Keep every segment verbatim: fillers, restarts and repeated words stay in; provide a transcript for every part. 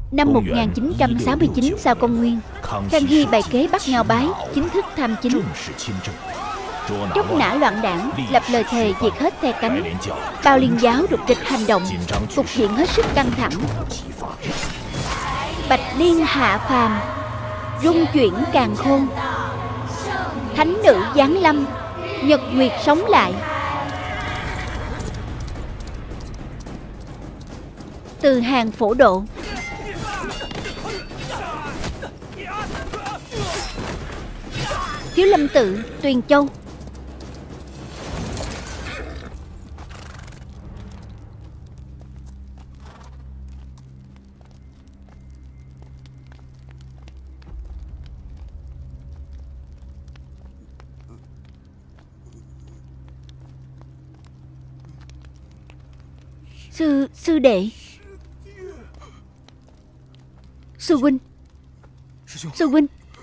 Năm một nghìn chín trăm sáu mươi chín sau công nguyên, Khang Hy bày kế bắt Ngao Bái, chính thức tham chính. Trúc nã loạn đảng, lập lời thề diệt hết phe cánh. Bao Liên giáo rục rịch hành động, cục diện hết sức căng thẳng. Bạch Liên hạ phàm, rung chuyển càn khôn. Thánh nữ giáng lâm, nhật nguyệt sống lại. Từ hàng phổ độ. Thiếu Lâm Tự, Tuyền Châu. Sư... sư đệ. Sư huynh. Sư huynh.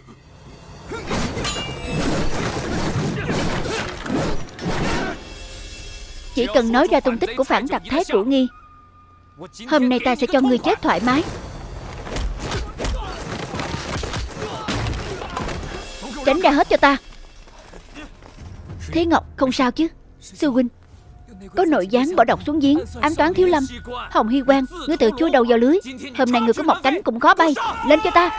Chỉ cần nói ra tung tích của phản tặc Thái Cửu Nghi, hôm nay ta sẽ cho ngươi chết thoải mái. Tránh ra hết cho ta. Thế Ngọc không sao chứ? Sư huynh, có nội gián bỏ độc xuống giếng, ám toán Thiếu Lâm. Hồng Hy Quang, ngươi tự chui đầu vào lưới. Hôm nay ngươi có một cánh cũng khó bay. Lên cho ta.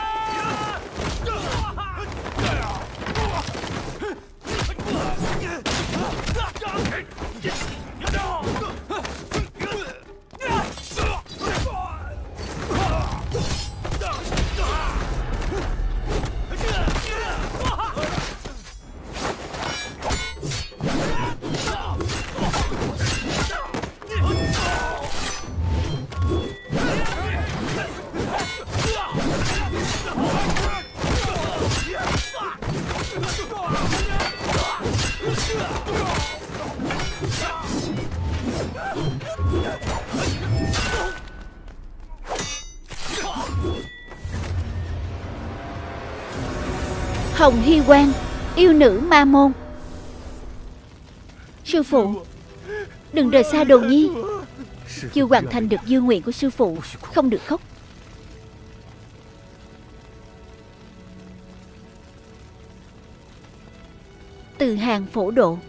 Hồng Hy Quang, yêu nữ ma môn. Sư phụ, đừng rời xa Đồ Nhi. Chưa hoàn thành được dư nguyện của sư phụ, không được khóc. Từ hàng phổ độ.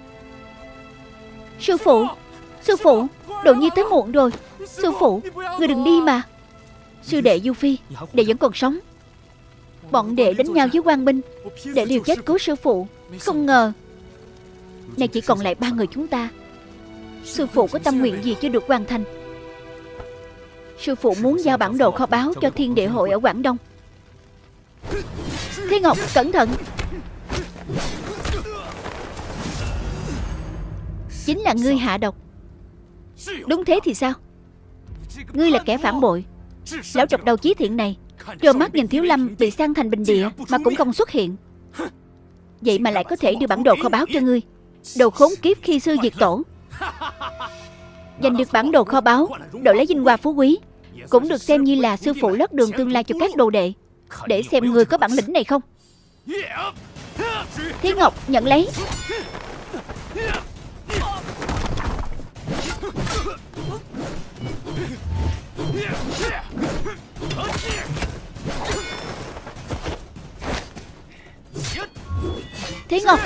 Sư phụ, sư phụ, Đồ Nhi tới muộn rồi. Sư phụ, người đừng đi mà. Sư đệ Du Phi, đệ vẫn còn sống. Bọn đệ đánh nhau với Quang binh, để liều chết cứu sư phụ. Không ngờ nay chỉ còn lại ba người chúng ta. Sư phụ có tâm nguyện gì chưa được hoàn thành? Sư phụ muốn giao bản đồ kho báu cho Thiên Địa Hội ở Quảng Đông. Thế Ngọc, cẩn thận. Chính là ngươi hạ độc. Đúng thế thì sao? Ngươi là kẻ phản bội. Lão trọc đầu Chí Thiện này trơ mắt nhìn Thiếu Lâm bị san thành bình địa mà cũng không xuất hiện. Vậy mà lại có thể đưa bản đồ kho báu cho ngươi. Đồ khốn kiếp khi sư diệt tổ. Giành được bản đồ kho báu, đổi lấy vinh hoa phú quý, cũng được xem như là sư phụ lót đường tương lai cho các đồ đệ. Để xem người có bản lĩnh này không. Thế Ngọc, nhận lấy. Thế Ngọc.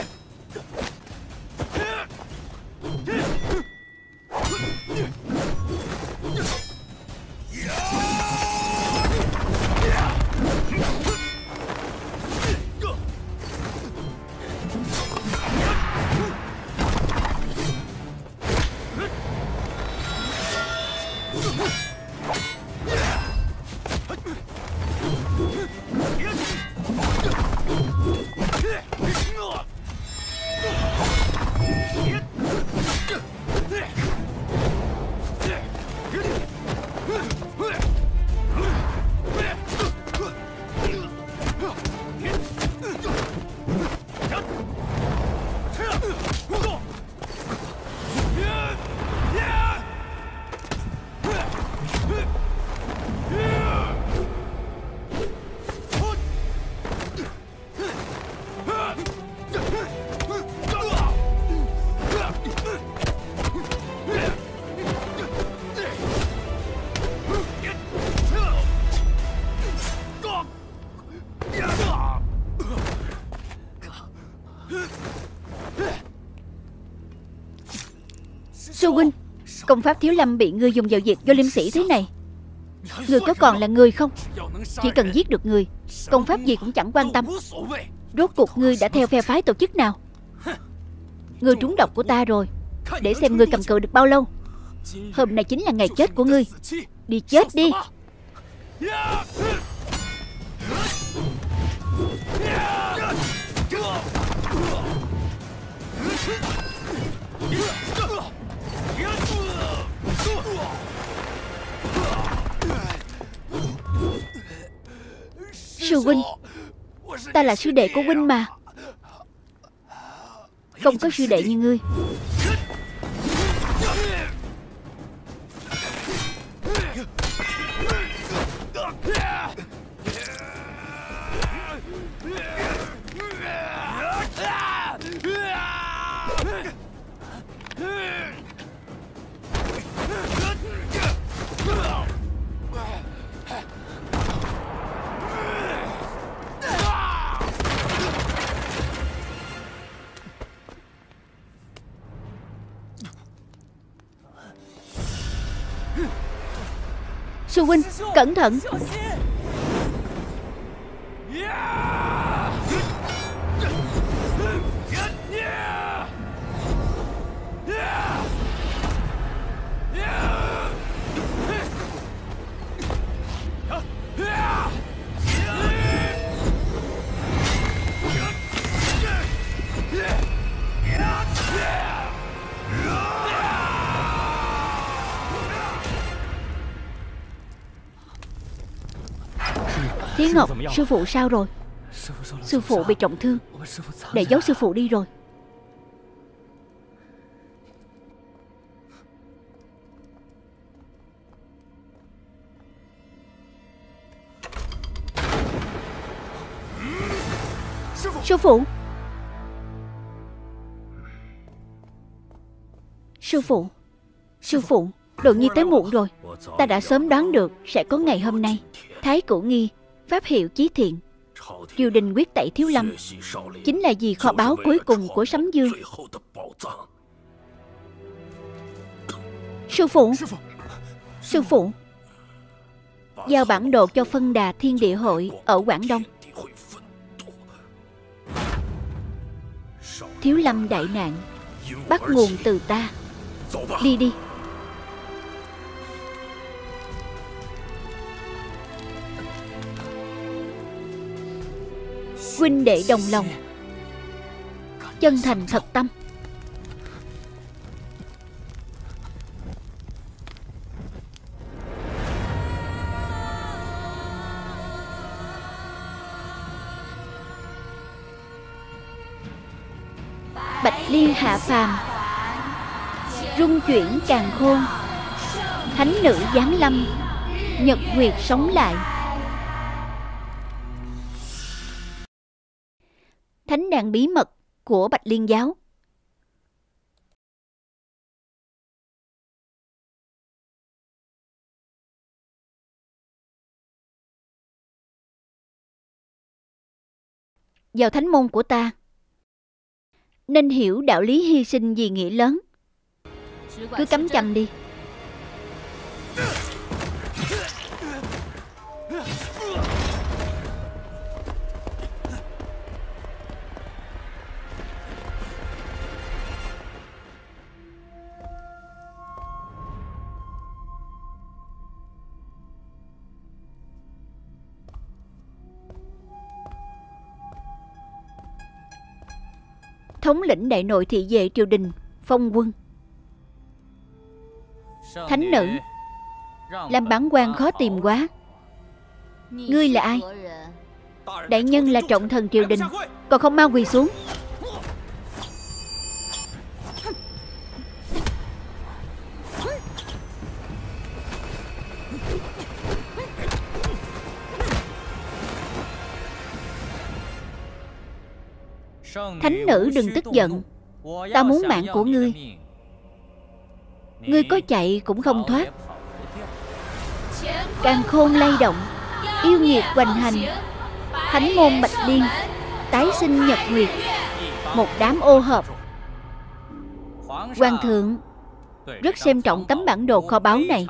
Sư huynh, công pháp Thiếu Lâm bị ngươi dùng vào việc vô liêm sĩ thế này, ngươi có còn là người không? Chỉ cần giết được người, công pháp gì cũng chẳng quan tâm. Rốt cuộc ngươi đã theo phe phái tổ chức nào? Ngươi trúng độc của ta rồi, để xem ngươi cầm cự được bao lâu. Hôm nay chính là ngày chết của ngươi. Đi chết đi. Sư huynh, ta là sư đệ của huynh mà. Không có sư đệ như ngươi. Sư huynh, cẩn thận. Thiến Ngọc, sư phụ sao rồi? Sư phụ bị trọng thương. Để giấu sư phụ đi rồi. Sư phụ. Sư phụ. Sư phụ, Đồ Nhi tới muộn rồi. Ta đã sớm đoán được sẽ có ngày hôm nay. Thái Cửu Nghi pháp hiệu Chí Thiện, triều đình quyết tẩy Thiếu Lâm, chính là vì kho báu cuối cùng của Sấm Dương. Sư phụ. Sư phụ, giao bản đồ cho phân đà Thiên Địa Hội ở Quảng Đông. Thiếu Lâm đại nạn bắt nguồn từ ta. Đi đi. Huynh đệ đồng lòng, chân thành thật tâm. Bạch Liên hạ phàm, rung chuyển càn khôn. Thánh nữ giáng lâm, nhật nguyệt sống lại. Thánh đàn bí mật của Bạch Liên giáo. Vào thánh môn của ta, nên hiểu đạo lý hy sinh vì nghĩa lớn. Cứ cắm chằm đi. Thống lĩnh đại nội thị vệ triều đình phong quân. Thánh nữ, làm bản quan khó tìm quá. Ngươi là ai? Đại nhân là trọng thần triều đình, còn không mau quỳ xuống. Thánh nữ đừng tức giận. Ta muốn mạng của ngươi. Ngươi có chạy cũng không thoát. Càn khôn lay động, yêu nghiệt hoành hành. Thánh môn Bạch Liên tái sinh nhật nguyệt, một đám ô hợp. Hoàng thượng, rất xem trọng tấm bản đồ kho báu này.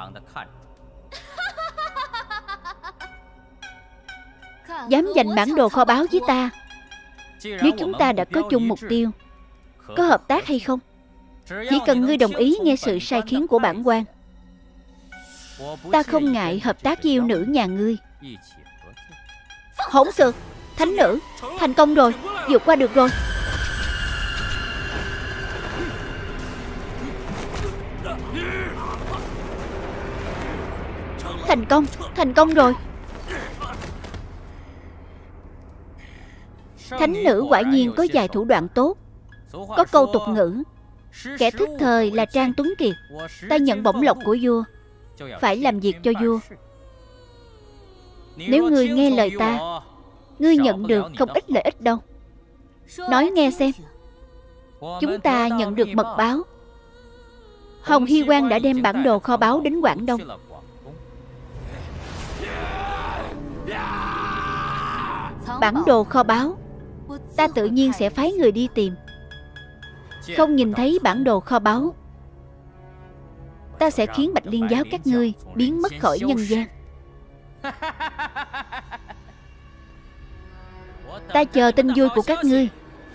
Dám giành bản đồ kho báu với ta. Nếu chúng ta đã có chung mục tiêu, có hợp tác hay không, chỉ cần ngươi đồng ý nghe sự sai khiến của bản quan, ta không ngại hợp tác với yêu nữ nhà ngươi. Hỗn xược! Thánh nữ, thành công rồi, vượt qua được rồi. Thành công, thành công rồi. Thánh nữ quả nhiên có vài thủ đoạn tốt. Có câu tục ngữ, kẻ thức thời là Trang Tuấn Kiệt. Ta nhận bổng lộc của vua, phải làm việc cho vua. Nếu ngươi nghe lời ta, ngươi nhận được không ít lợi ích đâu. Nói nghe xem. Chúng ta nhận được mật báo, Hồng Hy Quang đã đem bản đồ kho báu đến Quảng Đông. Bản đồ kho báu, ta tự nhiên sẽ phái người đi tìm. Không nhìn thấy bản đồ kho báu, ta sẽ khiến Bạch Liên giáo các ngươi biến mất khỏi nhân gian. Ta chờ tin vui của các ngươi.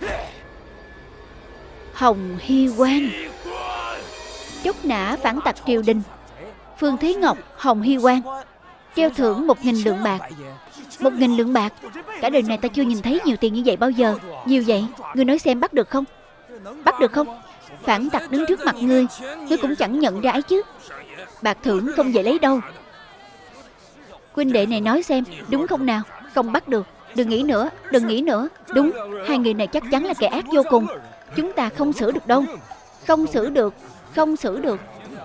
Hồng Hy Quang, chốt nã phản tặc triều đình. Phương Thế Ngọc, Hồng Hy Quang, treo thưởng một nghìn lượng bạc. Một nghìn lượng bạc? Cả đời này ta chưa nhìn thấy nhiều tiền như vậy bao giờ. Nhiều vậy, ngươi nói xem bắt được không? Bắt được không? Phản tặc đứng trước mặt ngươi, ngươi cũng chẳng nhận ra ấy chứ. Bạc thưởng không dễ lấy đâu. Huynh đệ này nói xem, đúng không nào? Không bắt được. Đừng nghĩ nữa, đừng nghĩ nữa. Đúng, hai người này chắc chắn là kẻ ác vô cùng. Chúng ta không xử được đâu. Không xử được, không xử được.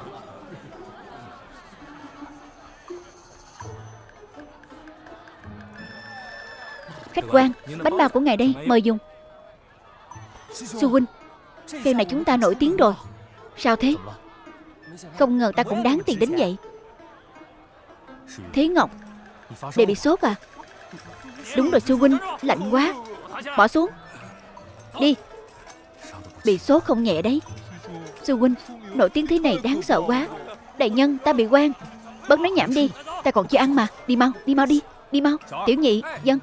Khách quan, bánh bao của ngài đây, mời dùng. Sư huynh, phen này chúng ta nổi tiếng rồi. Sao thế? Không ngờ ta cũng đáng tiền đến vậy. Thế Ngọc, đệ bị sốt à? Đúng rồi sư huynh, lạnh quá. Bỏ xuống. Đi. Bị sốt không nhẹ đấy. Sư huynh, nổi tiếng thế này đáng sợ quá. Đại nhân, ta bị quan. Bớt nói nhảm đi, ta còn chưa ăn mà. Đi mau, đi mau đi, đi mau. Tiểu nhị, dân.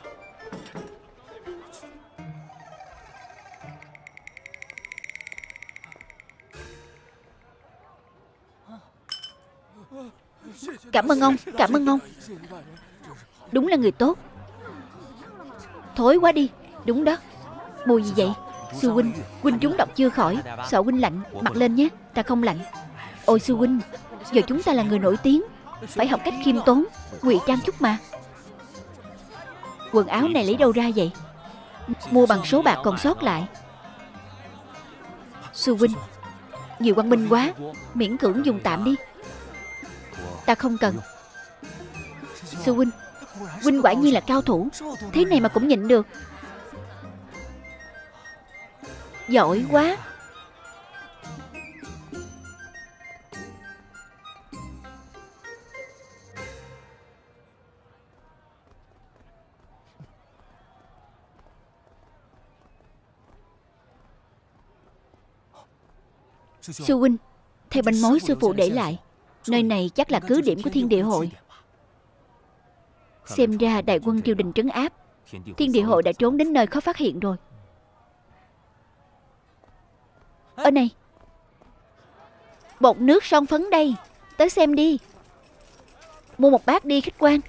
Cảm ơn ông, cảm ơn ông. Đúng là người tốt. Thối quá đi. Đúng đó. Mùi gì vậy? Sư huynh, huynh trúng độc chưa khỏi. Sợ huynh lạnh, mặc lên nhé. Ta không lạnh. Ôi sư huynh, giờ chúng ta là người nổi tiếng, phải học cách khiêm tốn, ngụy trang chút mà. Quần áo này lấy đâu ra vậy? Mua bằng số bạc còn sót lại. Sư huynh, nhiều quan binh quá, miễn cưỡng dùng tạm đi. Ta không cần. Sư huynh, huynh quả nhiên là cao thủ. Thế này mà cũng nhịn được. Giỏi quá. Sư huynh, theo bánh mối sư phụ để lại, nơi này chắc là cứ điểm của Thiên Địa Hội. Xem ra đại quân triều đình trấn áp, Thiên Địa Hội đã trốn đến nơi khó phát hiện rồi. Ở này, bột nước son phấn đây, tới xem đi. Mua một bát đi khách quan.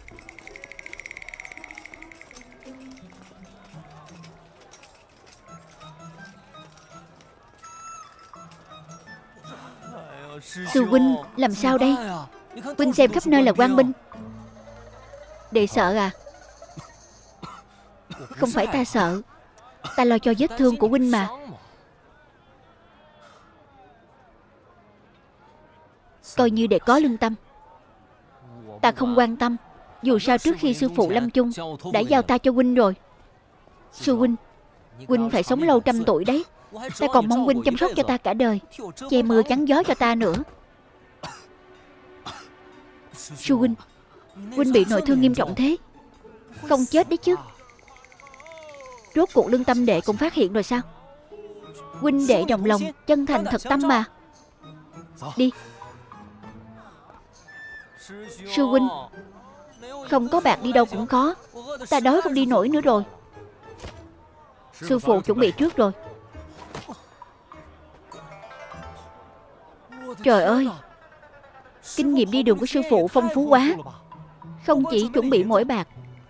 Sư huynh, làm sao đây? Huynh xem khắp nơi là quan binh. Đệ sợ à? Không phải ta sợ, ta lo cho vết thương của huynh mà. Coi như đệ có lương tâm. Ta không quan tâm. Dù sao trước khi sư phụ lâm chung đã giao ta cho huynh rồi. Sư huynh, huynh phải sống lâu trăm tuổi đấy. Ta còn mong huynh chăm sóc cho ta cả đời, che mưa chắn gió cho ta nữa. Sư huynh, huynh bị nội thương nghiêm trọng thế, không chết đấy chứ? Rốt cuộc lương tâm đệ cũng phát hiện rồi sao? Huynh đệ đồng lòng, chân thành thật tâm mà. Đi. Sư huynh, không có bạc đi đâu cũng khó. Ta đói không đi nổi nữa rồi. Sư phụ chuẩn bị trước rồi. Trời ơi, kinh nghiệm đi đường của sư phụ phong phú quá. Không chỉ chuẩn bị mỗi bạc,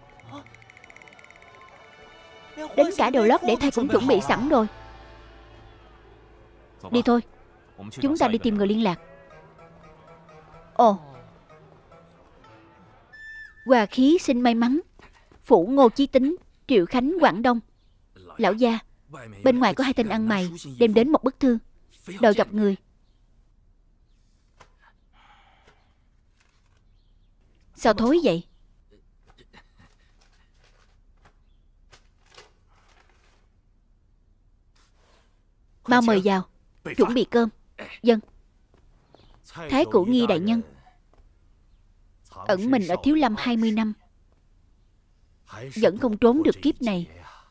đến cả đồ lót để thay cũng chuẩn bị sẵn rồi. Đi thôi, chúng ta đi tìm người liên lạc. Ồ, Hòa Khí xin may mắn, phủ Ngô Chí Tính, Triệu Khánh, Quảng Đông. Lão gia, bên ngoài có hai tên ăn mày đem đến một bức thư, đòi gặp người. Sao thối vậy? Mau mời vào, chuẩn bị cơm. Dân. Thái Cửu Nghi đại nhân ẩn mình ở Thiếu Lâm hai mươi năm, vẫn không trốn được kiếp này.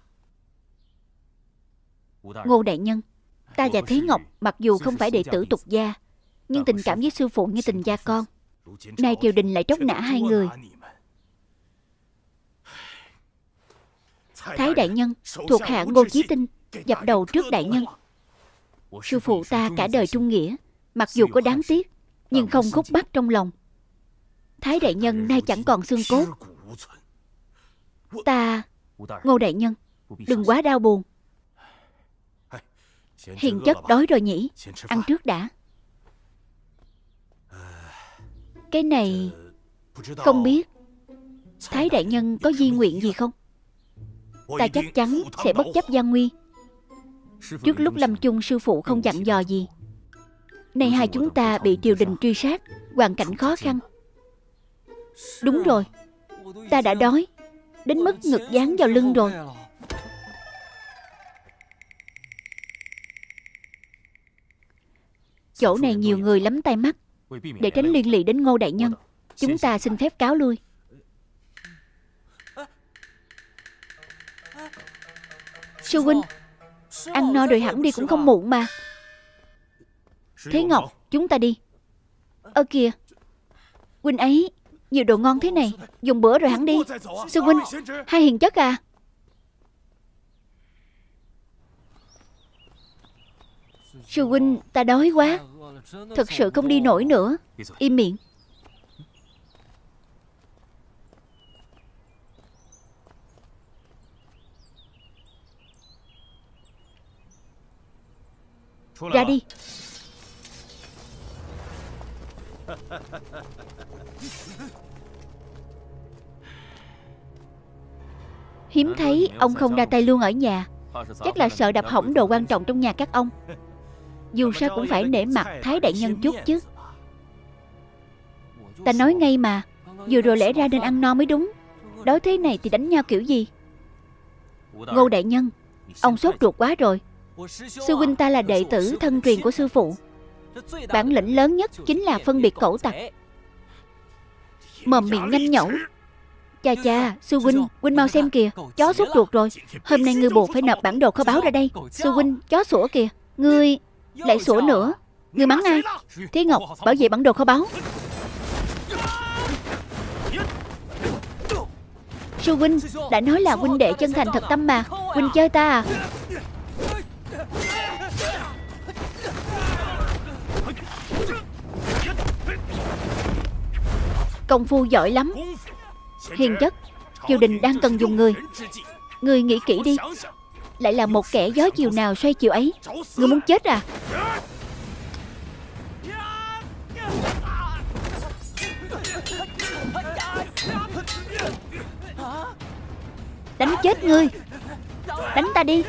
Ngô đại nhân, ta và Thế Ngọc mặc dù không phải đệ tử tục gia, nhưng tình cảm với sư phụ như tình gia con. Nay triều đình lại tróc nã hai người. Thái đại nhân, thuộc hạ Ngô Chí Tinh dập đầu trước đại nhân. Sư phụ ta cả đời trung nghĩa, mặc dù có đáng tiếc, nhưng không khúc mắc trong lòng. Thái đại nhân nay chẳng còn xương cốt. Ta... Ngô đại nhân, đừng quá đau buồn. Hiền chất đói rồi nhỉ, ăn trước đã. Cái này... không biết Thái đại nhân có di nguyện gì không? Ta chắc chắn sẽ bất chấp gian nguy. Trước lúc lâm chung sư phụ không dặn dò gì. Nay hai chúng ta bị triều đình truy sát, hoàn cảnh khó khăn. Đúng rồi, ta đã đói đến mức ngực dán vào lưng rồi. Chỗ này nhiều người lắm tai mắt. Để tránh liên lụy đến Ngô đại nhân, chúng ta xin phép cáo lui. Sư huynh, ăn no rồi hẳn đi cũng không muộn mà. Thế Ngọc, chúng ta đi. Ơ kìa, huynh ấy nhiều đồ ngon thế này, dùng bữa rồi hẳn đi. Sư huynh, hai hiền chất à. Sư huynh, ta đói quá, thật sự không đi nổi nữa. Im miệng. Ra đi. Hiếm thấy ông không ra tay luôn ở nhà. Chắc là sợ đập hỏng đồ quan trọng trong nhà các ông. Dù sao cũng phải nể mặt Thái đại nhân chút chứ. Ta nói ngay mà, vừa rồi lẽ ra nên ăn no mới đúng. Đói thế này thì đánh nhau kiểu gì? Ngô đại nhân, ông sốt ruột quá rồi. Sư huynh ta là đệ tử thân truyền của sư phụ. Bản lĩnh lớn nhất chính là phân biệt cẩu tặc. Mồm miệng nhanh nhẩu. Chà chà, sư huynh, huynh mau xem kìa, chó sốt ruột rồi. Hôm nay ngươi buộc phải nộp bản đồ kho báu ra đây. Sư huynh, chó sủa kìa. Ngươi lại sủa nữa. Ngươi mắng ai? Thế Ngọc, bảo vệ bản đồ kho báu. Sư huynh, đã nói là huynh đệ chân thành thật tâm mà. Huynh chơi ta à? Công phu giỏi lắm. Hiền chất, triều đình đang cần dùng người. Ngươi nghĩ kỹ đi. Lại là một kẻ gió chiều nào xoay chiều ấy. Ngươi muốn chết à? Đánh chết ngươi. Đánh ta đi.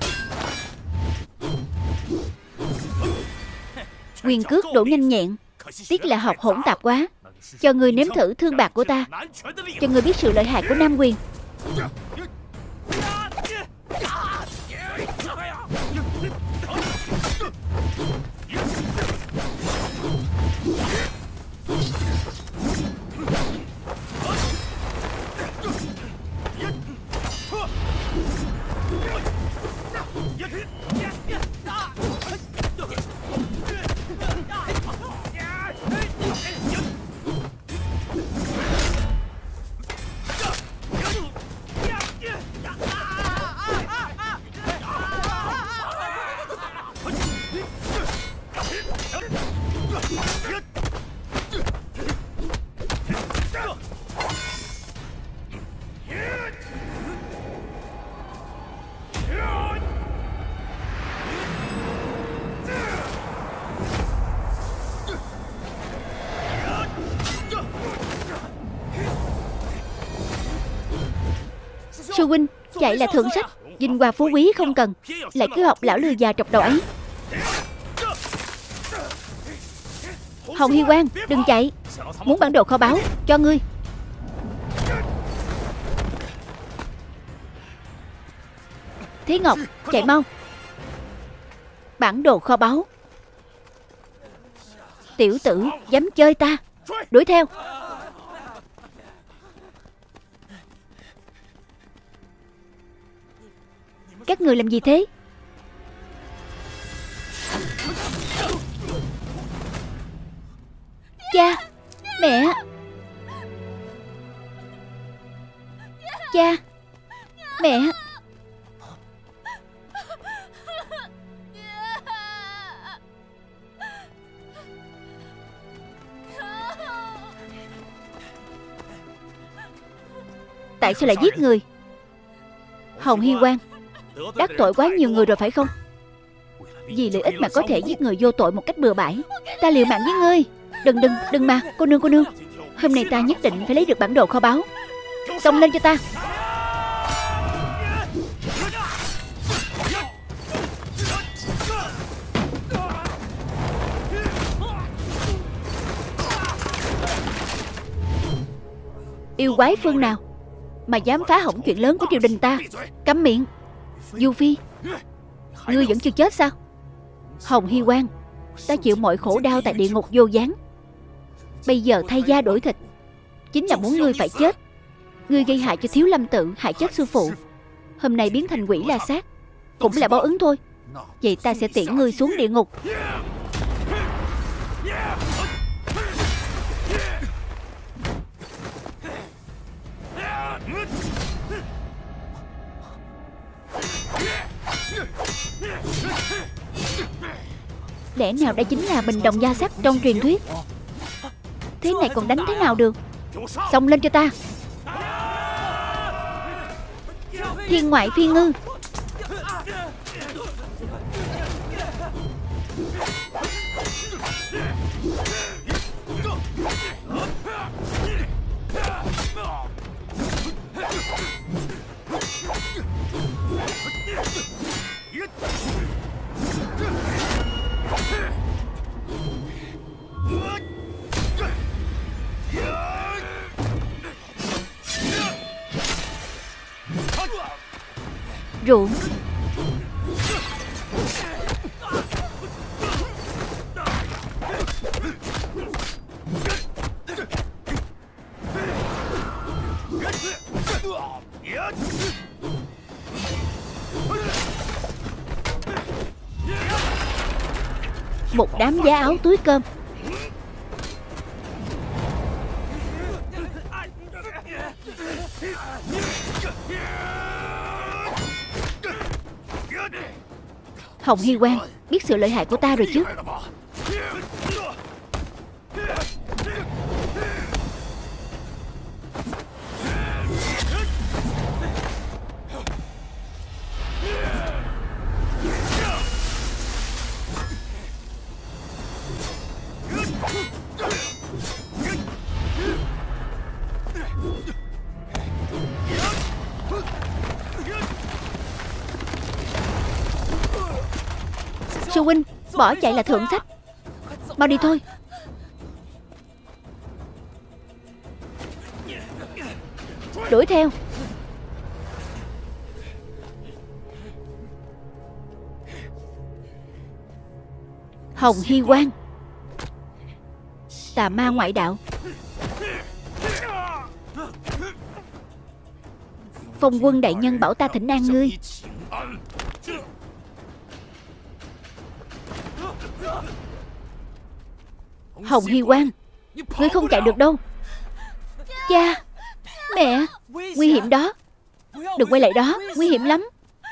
Quyền cước đổ nhanh nhẹn, Tiếc là học hỗn tạp quá. Cho ngươi nếm thử thương bạc của ta, cho ngươi biết sự lợi hại của Nam Quyền. Sư huynh, chạy là thượng sách, vinh hoa phú quý không cần, lại cứ học lão lừa già trọc đầu ấy. Hồng Hy Quang, đừng chạy. Muốn bản đồ kho báu, cho ngươi. Thế Ngọc, chạy mau. Bản đồ kho báu. Tiểu tử dám chơi ta, đuổi theo. Các người làm gì thế? Cha, mẹ. Cha, mẹ. Tại sao lại giết người? Hồng Hy Quang, đắc tội quá nhiều người rồi phải không? Vì lợi ích mà có thể giết người vô tội một cách bừa bãi. Ta liều mạng với ngươi. Đừng đừng đừng mà cô nương cô nương. Hôm nay ta nhất định phải lấy được bản đồ kho báu. Xông lên cho ta. Yêu quái phương nào mà dám phá hỏng chuyện lớn của triều đình ta? Câm miệng. Du Phi, ngươi vẫn chưa chết sao? Hồng Hy Quang, ta chịu mọi khổ đau tại địa ngục vô gián. Bây giờ thay da đổi thịt, chính là muốn ngươi phải chết. Ngươi gây hại cho Thiếu Lâm Tự, hại chết sư phụ. Hôm nay biến thành quỷ la sát, cũng là báo ứng thôi. Vậy ta sẽ tiễn ngươi xuống địa ngục. Lẽ nào đây chính là bình đồng gia sắc trong truyền thuyết? Thế này còn đánh thế nào được? Xông lên cho ta. Thiên ngoại phi ngư. Ruộng. Một đám giá áo túi cơm. Hồng Hy Quang biết sự lợi hại của ta rồi chứ? Sư huynh, bỏ chạy là thượng sách. Mau đi thôi. đuổi theo. Hồng Hy Quang, tà ma ngoại đạo. Phong quân đại nhân bảo ta thỉnh an ngươi. Hồng Hy Quang, ngươi không chạy được đâu. Cha, mẹ, nguy hiểm đó. Đừng quay lại đó, nguy hiểm lắm.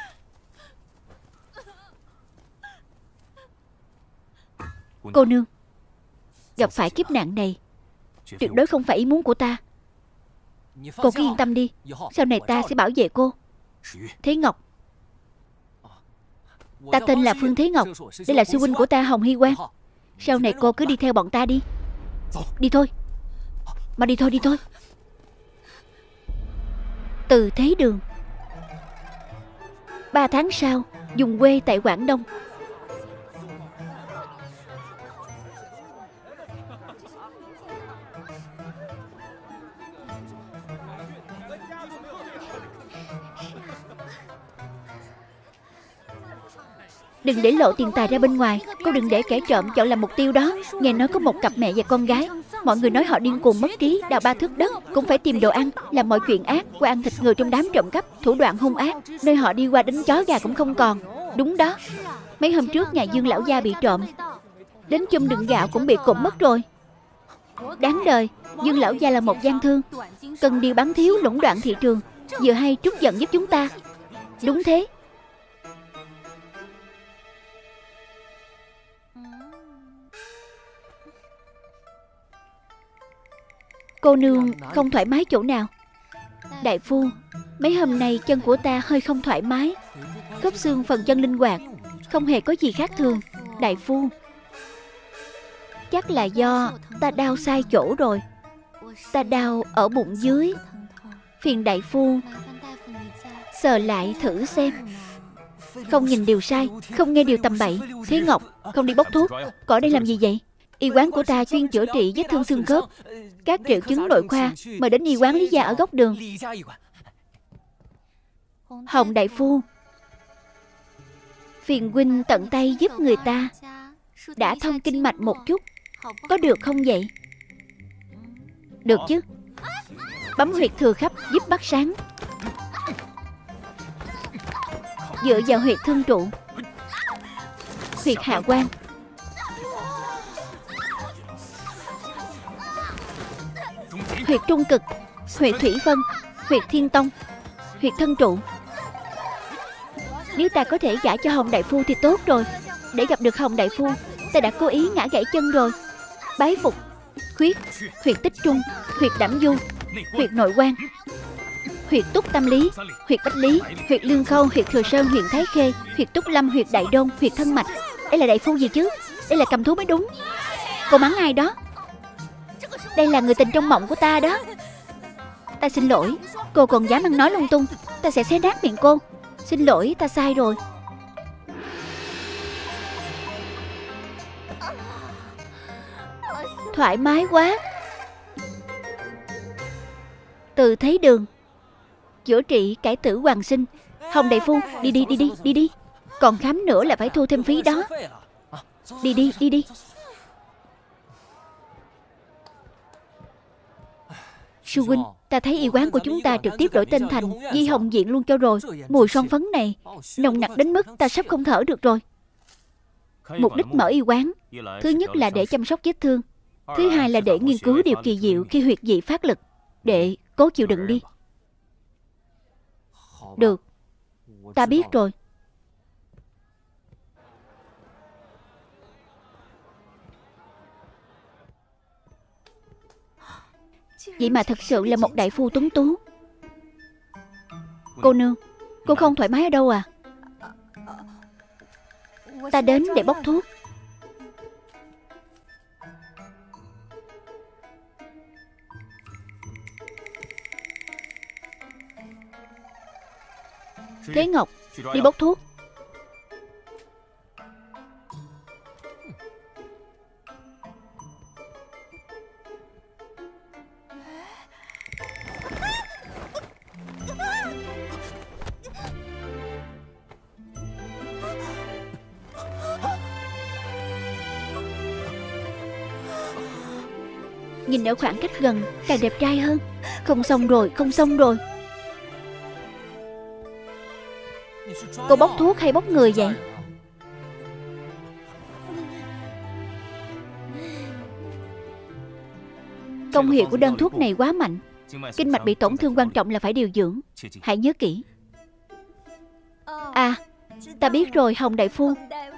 Cô nương, gặp phải kiếp nạn này tuyệt đối không phải ý muốn của ta. Cô cứ yên tâm đi, sau này ta sẽ bảo vệ cô. Thế Ngọc, ta tên là Phương Thế Ngọc. Đây là sư huynh của ta, Hồng Hy Quang. Sau này cô cứ đi theo bọn ta đi. Đi thôi. Mà đi thôi, đi thôi. Từ Thế Đường. Ba tháng sau, vùng quê tại Quảng Đông. Đừng để lộ tiền tài ra bên ngoài. Cô đừng để kẻ trộm chọn làm mục tiêu đó. Nghe nói có một cặp mẹ và con gái, mọi người nói họ điên cuồng mất trí, đào ba thước đất cũng phải tìm đồ ăn, làm mọi chuyện ác, qua ăn thịt người trong đám trộm cắp, thủ đoạn hung ác. Nơi họ đi qua đánh chó gà cũng không còn. Đúng đó, mấy hôm trước nhà Dương lão gia bị trộm, đến chum đựng gạo cũng bị cụm mất rồi. Đáng đời, Dương lão gia là một gian thương, cần điều bán thiếu, lũng đoạn thị trường. Vừa hay trút giận giúp chúng ta. Đúng thế. Cô nương không thoải mái chỗ nào? Đại phu, mấy hôm nay chân của ta hơi không thoải mái, khớp xương phần chân linh hoạt, không hề có gì khác thường. Đại phu, chắc là do ta đau sai chỗ rồi. Ta đau ở bụng dưới. Phiền đại phu sờ lại thử xem. Không nhìn điều sai, không nghe điều tầm bậy. Thế Ngọc, không đi bốc thuốc. Có đây làm gì vậy? Y quán của ta chuyên chữa trị vết thương xương khớp, các triệu chứng nội khoa. Mời đến y quán Lý gia ở góc đường. Hồng đại phu, phiền huynh tận tay giúp người ta đã thông kinh mạch một chút, có được không vậy? Được chứ. Bấm huyệt thừa khắp giúp bắt sáng. Dựa vào huyệt thương trụ, huyệt hạ quan, huyệt trung cực, huyệt thủy phân, huyệt thiên tông, huyệt thân trụ. Nếu ta có thể gả cho Hồng đại phu thì tốt rồi. Để gặp được Hồng đại phu, ta đã cố ý ngã gãy chân rồi. Bái phục. Khuyết, huyệt tích trung, huyệt đảm du, huyệt nội quan, huyệt túc tâm lý, huyệt bách lý, huyệt lương khâu, huyệt thừa sơn, huyện thái khê, huyệt túc lâm, huyệt đại đôn, huyệt thân mạch. Đây là đại phu gì chứ? Đây là cầm thú mới đúng. Cô mắng ai đó? Đây là người tình trong mộng của ta đó. Ta xin lỗi. Cô còn dám ăn nói lung tung, ta sẽ xé nát miệng cô. Xin lỗi, ta sai rồi. Thoải mái quá. Từ Thế Đường, chữa trị cải tử hoàn sinh. Hồng đại phu, đi đi đi đi đi đi. Còn khám nữa là phải thu thêm phí đó. Đi đi đi đi. Sư huynh, ta thấy y quán của chúng ta trực tiếp đổi tên thành Di Hồng Viện luôn cho rồi. Mùi son phấn này nồng nặc đến mức ta sắp không thở được rồi. Mục đích mở y quán, thứ nhất là để chăm sóc vết thương, thứ hai là để nghiên cứu điều kỳ diệu khi huyệt vị phát lực. Đệ cố chịu đựng đi. Được, ta biết rồi. Vậy mà thật sự là một đại phu tuấn tú. Cô nương, cô không thoải mái ở đâu à? Ta đến để bốc thuốc. Thế Ngọc, đi bốc thuốc. Nhìn ở khoảng cách gần càng đẹp trai hơn. Không xong rồi, không xong rồi. Cô bốc thuốc hay bốc người vậy? Công hiệu của đơn thuốc này quá mạnh. Kinh mạch bị tổn thương quan trọng là phải điều dưỡng. Hãy nhớ kỹ. À, ta biết rồi Hồng đại phu.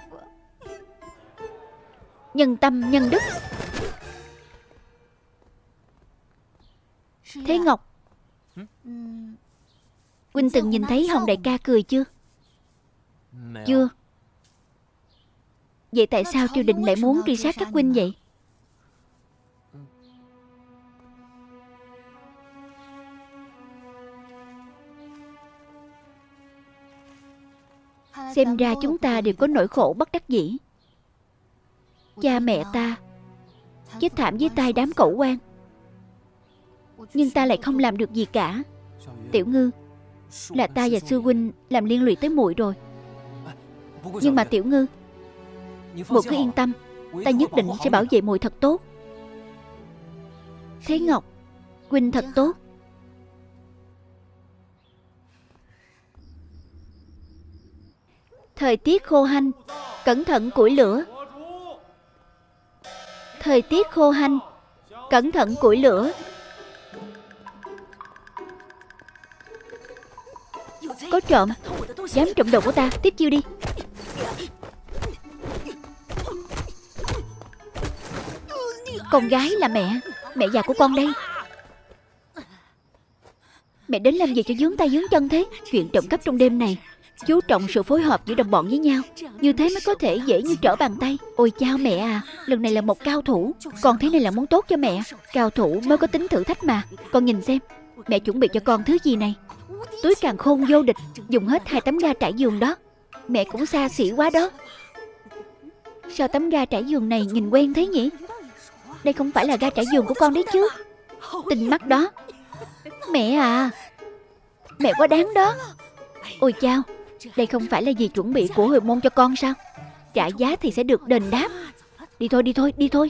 Nhân tâm nhân đức. Thế Ngọc, huynh từng nhìn thấy Hồng đại ca cười chưa? Chưa. Vậy tại sao triều đình lại muốn truy sát các huynh vậy? Xem ra chúng ta đều có nỗi khổ bất đắc dĩ. Cha mẹ ta chết thảm dưới tay đám cẩu quan, nhưng ta lại không làm được gì cả. Tiểu Ngư, là ta và sư huynh làm liên lụy tới muội rồi. Nhưng mà Tiểu Ngư, muội cứ yên tâm, ta nhất định sẽ bảo vệ muội thật tốt. Thế Ngọc, huynh thật tốt. Thời tiết khô hanh, cẩn thận củi lửa. Thời tiết khô hanh, cẩn thận củi lửa. Có trộm, dám trộm đồ của ta, tiếp chiêu đi. Con gái là mẹ, mẹ già của con đây. Mẹ đến làm gì cho vướng tay vướng chân thế? Chuyện trộm cắp trong đêm này chú trọng sự phối hợp giữa đồng bọn với nhau, như thế mới có thể dễ như trở bàn tay. Ôi chao mẹ à, lần này là một cao thủ, con thế này là muốn tốt cho mẹ. Cao thủ mới có tính thử thách mà. Con nhìn xem, mẹ chuẩn bị cho con thứ gì này. Túi càn khôn vô địch, dùng hết hai tấm ga trải giường đó. Mẹ cũng xa xỉ quá đó. Sao tấm ga trải giường này nhìn quen thế nhỉ? Đây không phải là ga trải giường của con đấy chứ? Tinh mắt đó. Mẹ à, mẹ quá đáng đó. Ôi chao, đây không phải là gì chuẩn bị của hồi môn cho con sao? Trả giá thì sẽ được đền đáp. Đi thôi, đi thôi, đi thôi.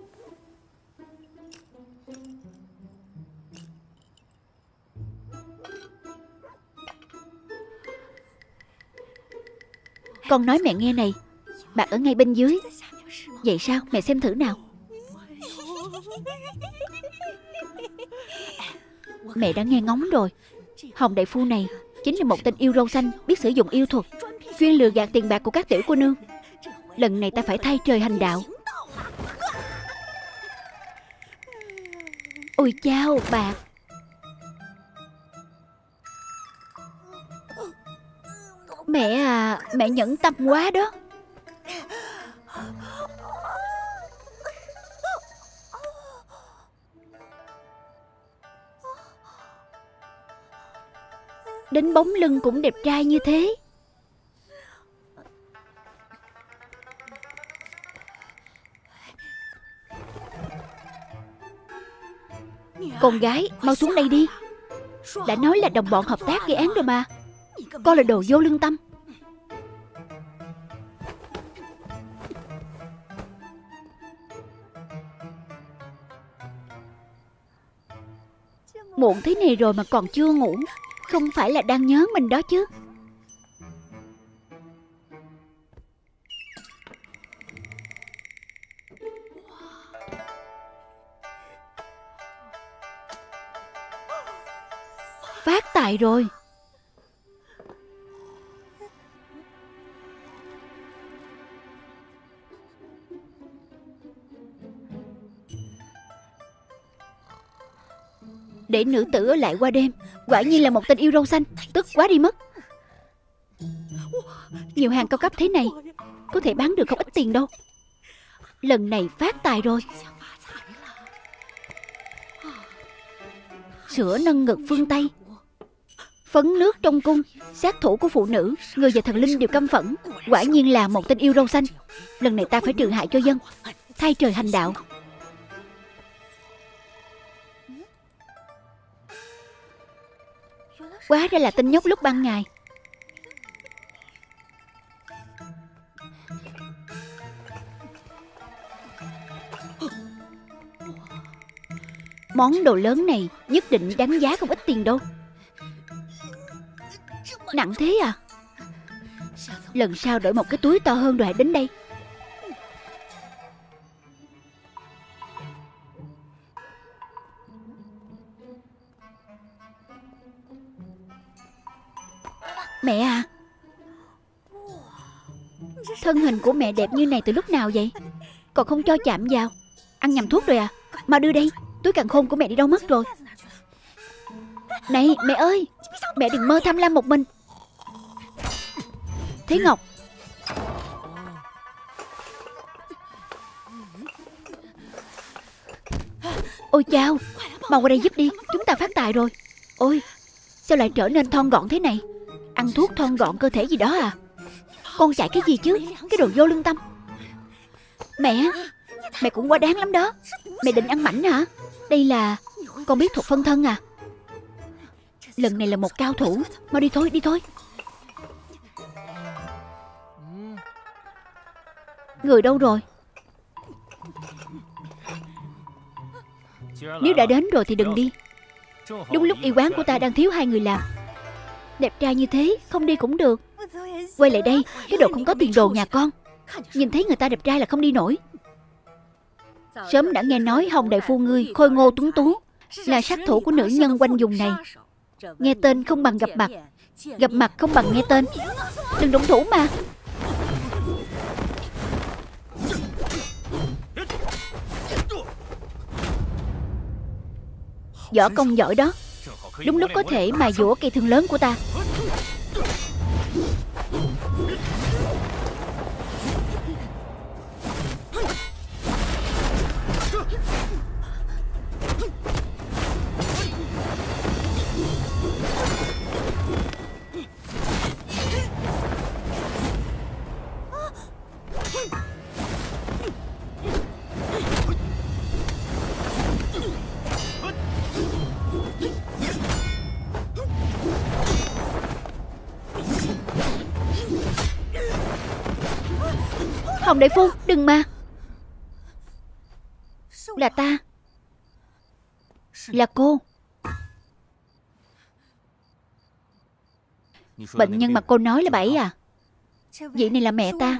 Con nói mẹ nghe này, bạc ở ngay bên dưới. Vậy sao? Mẹ xem thử nào. Mẹ đã nghe ngóng rồi. Hồng đại phu này chính là một tên yêu râu xanh, biết sử dụng yêu thuật, chuyên lừa gạt tiền bạc của các tiểu cô nương. Lần này ta phải thay trời hành đạo. Ôi chao, bạc. Mẹ à, mẹ nhẫn tâm quá đó. Đến bóng lưng cũng đẹp trai như thế. Con gái, mau xuống đây đi. Đã nói là đồng bọn hợp tác gây án rồi mà. Con là đồ vô lương tâm. Muộn thế này rồi mà còn chưa ngủ, không phải là đang nhớ mình đó chứ? Phát tài rồi. Để nữ tử ở lại qua đêm, quả nhiên là một tên yêu râu xanh. Tức quá đi mất. Nhiều hàng cao cấp thế này có thể bán được không ít tiền đâu. Lần này phát tài rồi. Sữa nâng ngực phương Tây, phấn nước trong cung, sát thủ của phụ nữ, người và thần linh đều căm phẫn. Quả nhiên là một tên yêu râu xanh. Lần này ta phải trừ hại cho dân, thay trời hành đạo. Quá ra là tên nhóc lúc ban ngày. Món đồ lớn này nhất định đáng giá không ít tiền đâu. Nặng thế à? Lần sau đổi một cái túi to hơn rồi hãy đến đây. Mẹ à, thân hình của mẹ đẹp như này từ lúc nào vậy? Còn không cho chạm vào. Ăn nhầm thuốc rồi à? Mà đưa đây, túi càn khôn của mẹ đi đâu mất rồi? Này mẹ ơi, mẹ đừng mơ tham lam một mình. Thế Ngọc, ôi chao, mau qua đây giúp đi, chúng ta phát tài rồi. Ôi, sao lại trở nên thon gọn thế này? Ăn thuốc thon gọn cơ thể gì đó à? Con chạy cái gì chứ? Cái đồ vô lương tâm. Mẹ, mẹ cũng quá đáng lắm đó. Mẹ định ăn mảnh hả? Đây là... Con biết thuật phân thân à? Lần này là một cao thủ. Mau đi thôi, đi thôi. Người đâu rồi? Nếu đã đến rồi thì đừng đi. Đúng lúc y quán của ta đang thiếu hai người làm. Đẹp trai như thế, không đi cũng được. Quay lại đây, cái đồ không có tiền đồ nhà con. Nhìn thấy người ta đẹp trai là không đi nổi. Sớm đã nghe nói Hồng đại phu ngươi khôi ngô tuấn tú, là sát thủ của nữ nhân quanh vùng này. Nghe tên không bằng gặp mặt, gặp mặt không bằng nghe tên. Đừng động thủ mà. Võ công giỏi đó. Đúng lúc có thể mài dũa cây thương lớn của ta. Hồng đại phu, đừng mà. Là ta. Là cô. Bệnh nhân mà cô nói là bẫy à? Vị này là mẹ ta.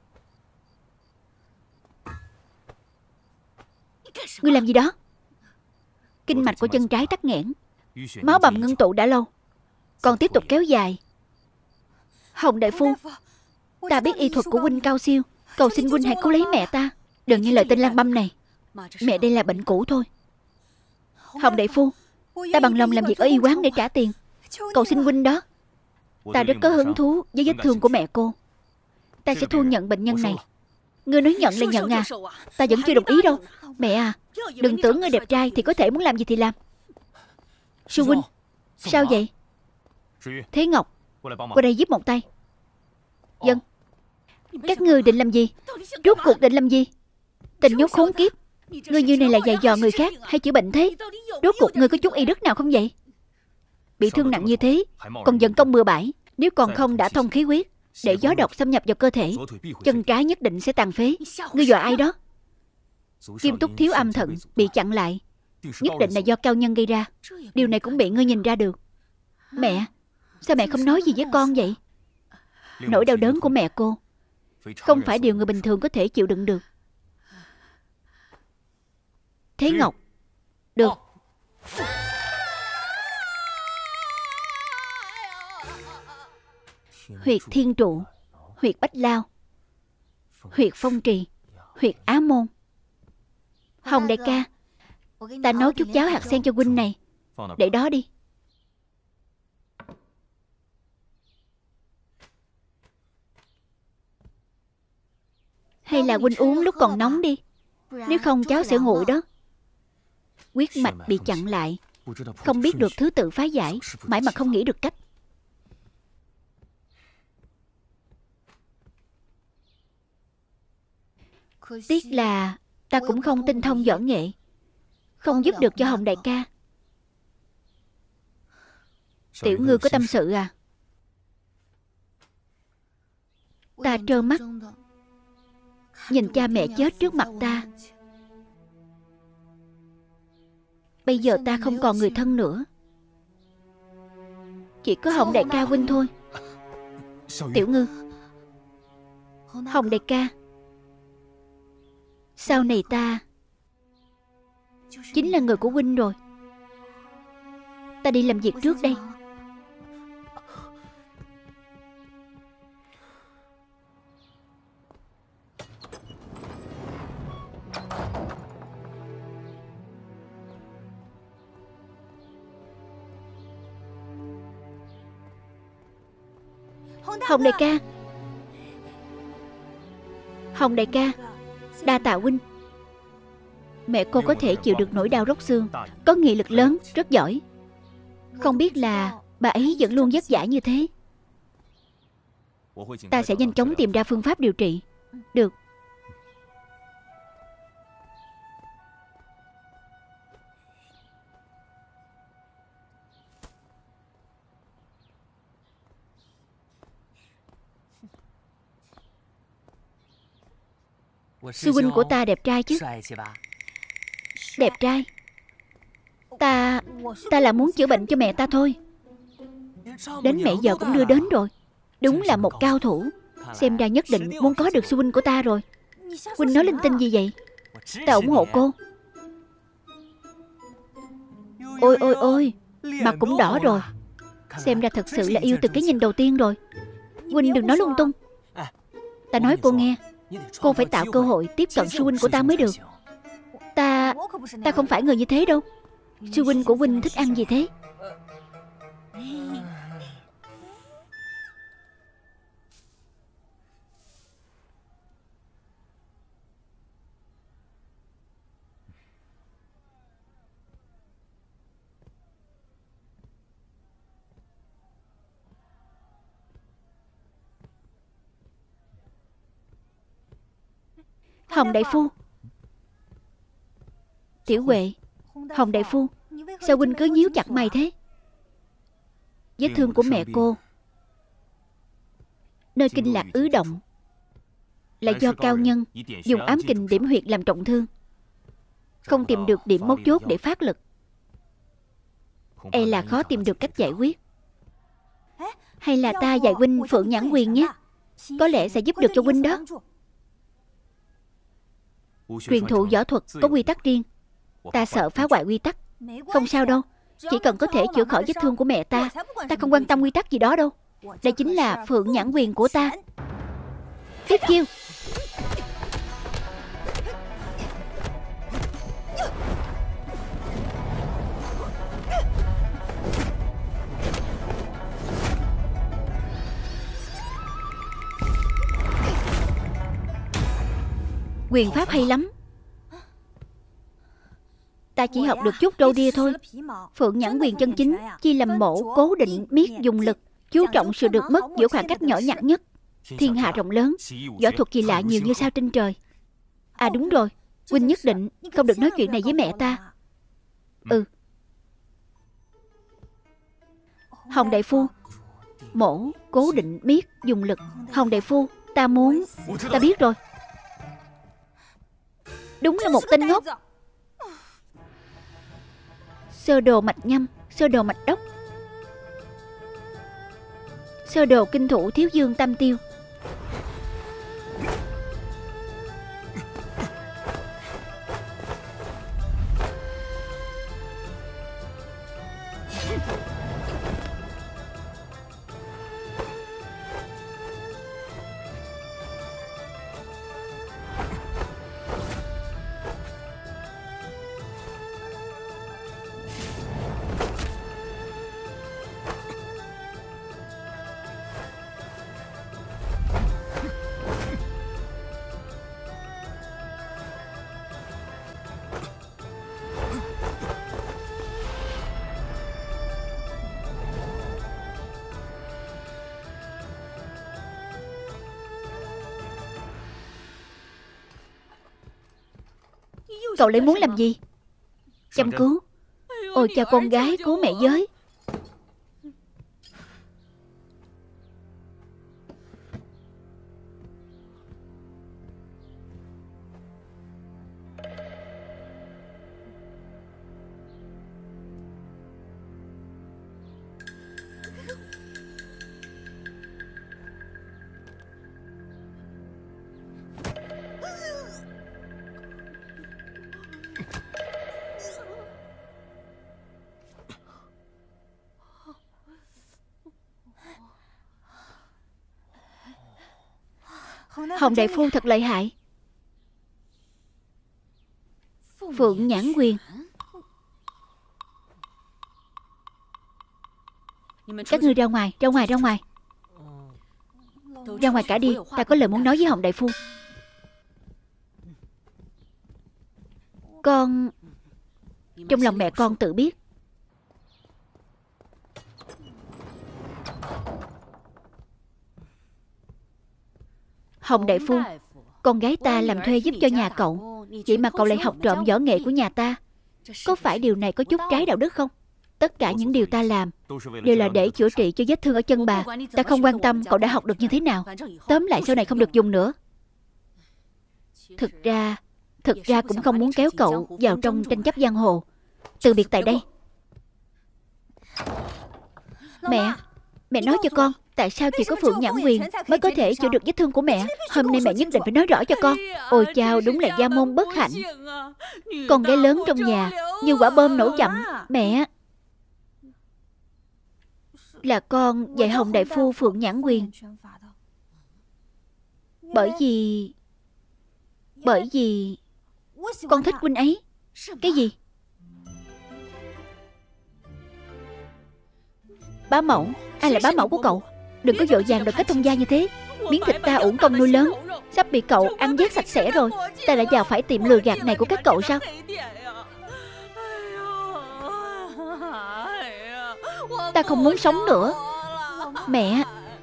Ngươi làm gì đó? Kinh mạch của chân trái tắc nghẽn, máu bầm ngưng tụ đã lâu, còn tiếp tục kéo dài. Hồng đại phu, ta biết y thuật của huynh cao siêu, cầu xin huynh hãy cứu lấy mẹ ta. Đừng nghe lời tên lang băm này. Mẹ đây là bệnh cũ thôi. Hồng đại phu, ta bằng lòng làm việc ở y quán để trả tiền. Cầu xin huynh đó. Ta rất có hứng thú với vết thương của mẹ cô. Ta sẽ thu nhận bệnh nhân này. Ngươi nói nhận là nhận à? Ta vẫn chưa đồng ý đâu. Mẹ à, đừng tưởng ngươi đẹp trai thì có thể muốn làm gì thì làm. Sư huynh, sao vậy? Thế Ngọc, qua đây giúp một tay. Dân. Các ngươi định làm gì? Rốt cuộc định làm gì? Tình nhóc khốn kiếp. Ngươi như này là giày dò người khác hay chữa bệnh thế? Rốt cuộc ngươi có chút y đức nào không vậy? Bị thương nặng như thế còn giận công bừa bãi. Nếu còn không đã thông khí huyết, để gió độc xâm nhập vào cơ thể, chân trái nhất định sẽ tàn phế. Ngươi dọa ai đó? Kim túc thiếu âm thận bị chặn lại, nhất định là do cao nhân gây ra. Điều này cũng bị ngươi nhìn ra được. Mẹ, sao mẹ không nói gì với con vậy? Nỗi đau đớn của mẹ cô không phải điều người bình thường có thể chịu đựng được. Thế Ngọc, được. Huyệt thiên trụ, huyệt bách lao, huyệt phong trì, huyệt á môn. Hồng đại ca, ta nấu chút cháo hạt sen cho huynh này. Để đó đi. Hay là huynh uống lúc còn nóng đi, nếu không cháo sẽ nguội đó. Huyết mạch bị chặn lại, không biết được thứ tự phá giải, mãi mà không nghĩ được cách. Tiếc là ta cũng không tinh thông võ nghệ, không giúp được cho Hồng đại ca. Tiểu ngư có tâm sự à? Ta trơ mắt nhìn cha mẹ chết trước mặt ta. Bây giờ ta không còn người thân nữa, chỉ có Hồng đại ca huynh thôi. Tiểu Ngư, Hồng đại ca, sau này ta chính là người của huynh rồi. Ta đi làm việc trước đây. Hồng đại ca, Hồng đại ca, đa tạ huynh. Mẹ cô có thể chịu được nỗi đau róc xương, có nghị lực lớn, rất giỏi. Không biết là bà ấy vẫn luôn vất vả như thế. Ta sẽ nhanh chóng tìm ra phương pháp điều trị. Được. Sư huynh của ta đẹp trai chứ? Đẹp trai. Ta Ta là muốn chữa bệnh cho mẹ ta thôi. Đến mẹ giờ cũng đưa đến rồi. Đúng là một cao thủ. Xem ra nhất định muốn có được sư huynh của ta rồi. Huynh nói linh tinh gì vậy? Ta ủng hộ cô. Ôi ôi ôi, mặt cũng đỏ rồi. Xem ra thật sự là yêu từ cái nhìn đầu tiên rồi. Huynh đừng nói lung tung. Ta nói cô nghe, cô phải tạo cơ hội tiếp cận sư huynh của ta mới được. Ta Ta không phải người như thế đâu. Sư huynh của huynh thích ăn gì thế? Hồng đại phu. Tiểu Huệ, Hồng đại phu, sao huynh cứ nhíu chặt mày thế? Vết thương của mẹ cô, nơi kinh lạc ứ động, là do cao nhân dùng ám kình điểm huyệt làm trọng thương, không tìm được điểm mấu chốt để phát lực. E là khó tìm được cách giải quyết. Hay là ta dạy huynh Phượng Nhãn Quyền nhé, có lẽ sẽ giúp được cho huynh đó. Truyền thụ võ thuật có quy tắc riêng, ta sợ phá hoại quy tắc. Không sao đâu, chỉ cần có thể chữa khỏi vết thương của mẹ ta, ta không quan tâm quy tắc gì đó đâu. Đây chính là Phượng Nhãn Quyền của ta. Tiếp chiêu. Quyền pháp hay lắm. Ta chỉ học được chút râu ria thôi. Phượng Nhãn Quyền chân chính chia làm mổ, cố định, miết, dùng lực, chú trọng sự được mất giữa khoảng cách nhỏ nhặt nhất. Thiên hạ rộng lớn, võ thuật kỳ lạ nhiều như sao trên trời. À đúng rồi, huynh nhất định không được nói chuyện này với mẹ ta. Ừ. Hồng đại phu, mổ, cố định, miết, dùng lực. Hồng đại phu, ta muốn... Ta biết rồi. Đúng là một tên ngốc. Sơ đồ mạch nhâm, sơ đồ mạch đốc, sơ đồ kinh thủ thiếu dương tam tiêu. Cậu lại muốn làm gì? Chăm cứu. Ôi cha, con gái cứu mẹ giới. Hồng đại phu thật lợi hại. Phượng Nhãn Quyền. Các ngươi ra ngoài, ra ngoài, ra ngoài. Ra ngoài cả đi, ta có lời muốn nói với Hồng đại phu. Con... Trong lòng mẹ con tự biết. Hồng đại phu, con gái ta làm thuê giúp cho nhà cậu, vậy mà cậu lại học trộm võ nghệ của nhà ta. Có phải điều này có chút trái đạo đức không? Tất cả những điều ta làm đều là để chữa trị cho vết thương ở chân bà. Ta không quan tâm cậu đã học được như thế nào. Tóm lại sau này không được dùng nữa. Thực ra Thực ra cũng không muốn kéo cậu vào trong tranh chấp giang hồ. Từ biệt tại đây. Mẹ, mẹ nói cho con, tại sao chỉ có Phượng Nhãn Quyền mới có thể chữa được vết thương của mẹ? Hôm nay mẹ nhất định phải nói rõ cho con. Ôi chao, đúng là gia môn bất hạnh. Con gái lớn trong nhà như quả bom nổ chậm. Mẹ, là con dạy Hồng đại phu Phượng Nhãn Quyền. Bởi vì Bởi vì con thích huynh ấy. Cái gì? Bá mẫu? Ai là bá mẫu của cậu? Đừng có vội vàng đòi kết thông gia như thế. Miếng thịt ta uổng công nuôi lớn sắp bị cậu ăn vét sạch sẽ rồi. Ta đã vào phải tiệm lừa gạt này của các cậu sao? Ta không muốn sống nữa. Mẹ,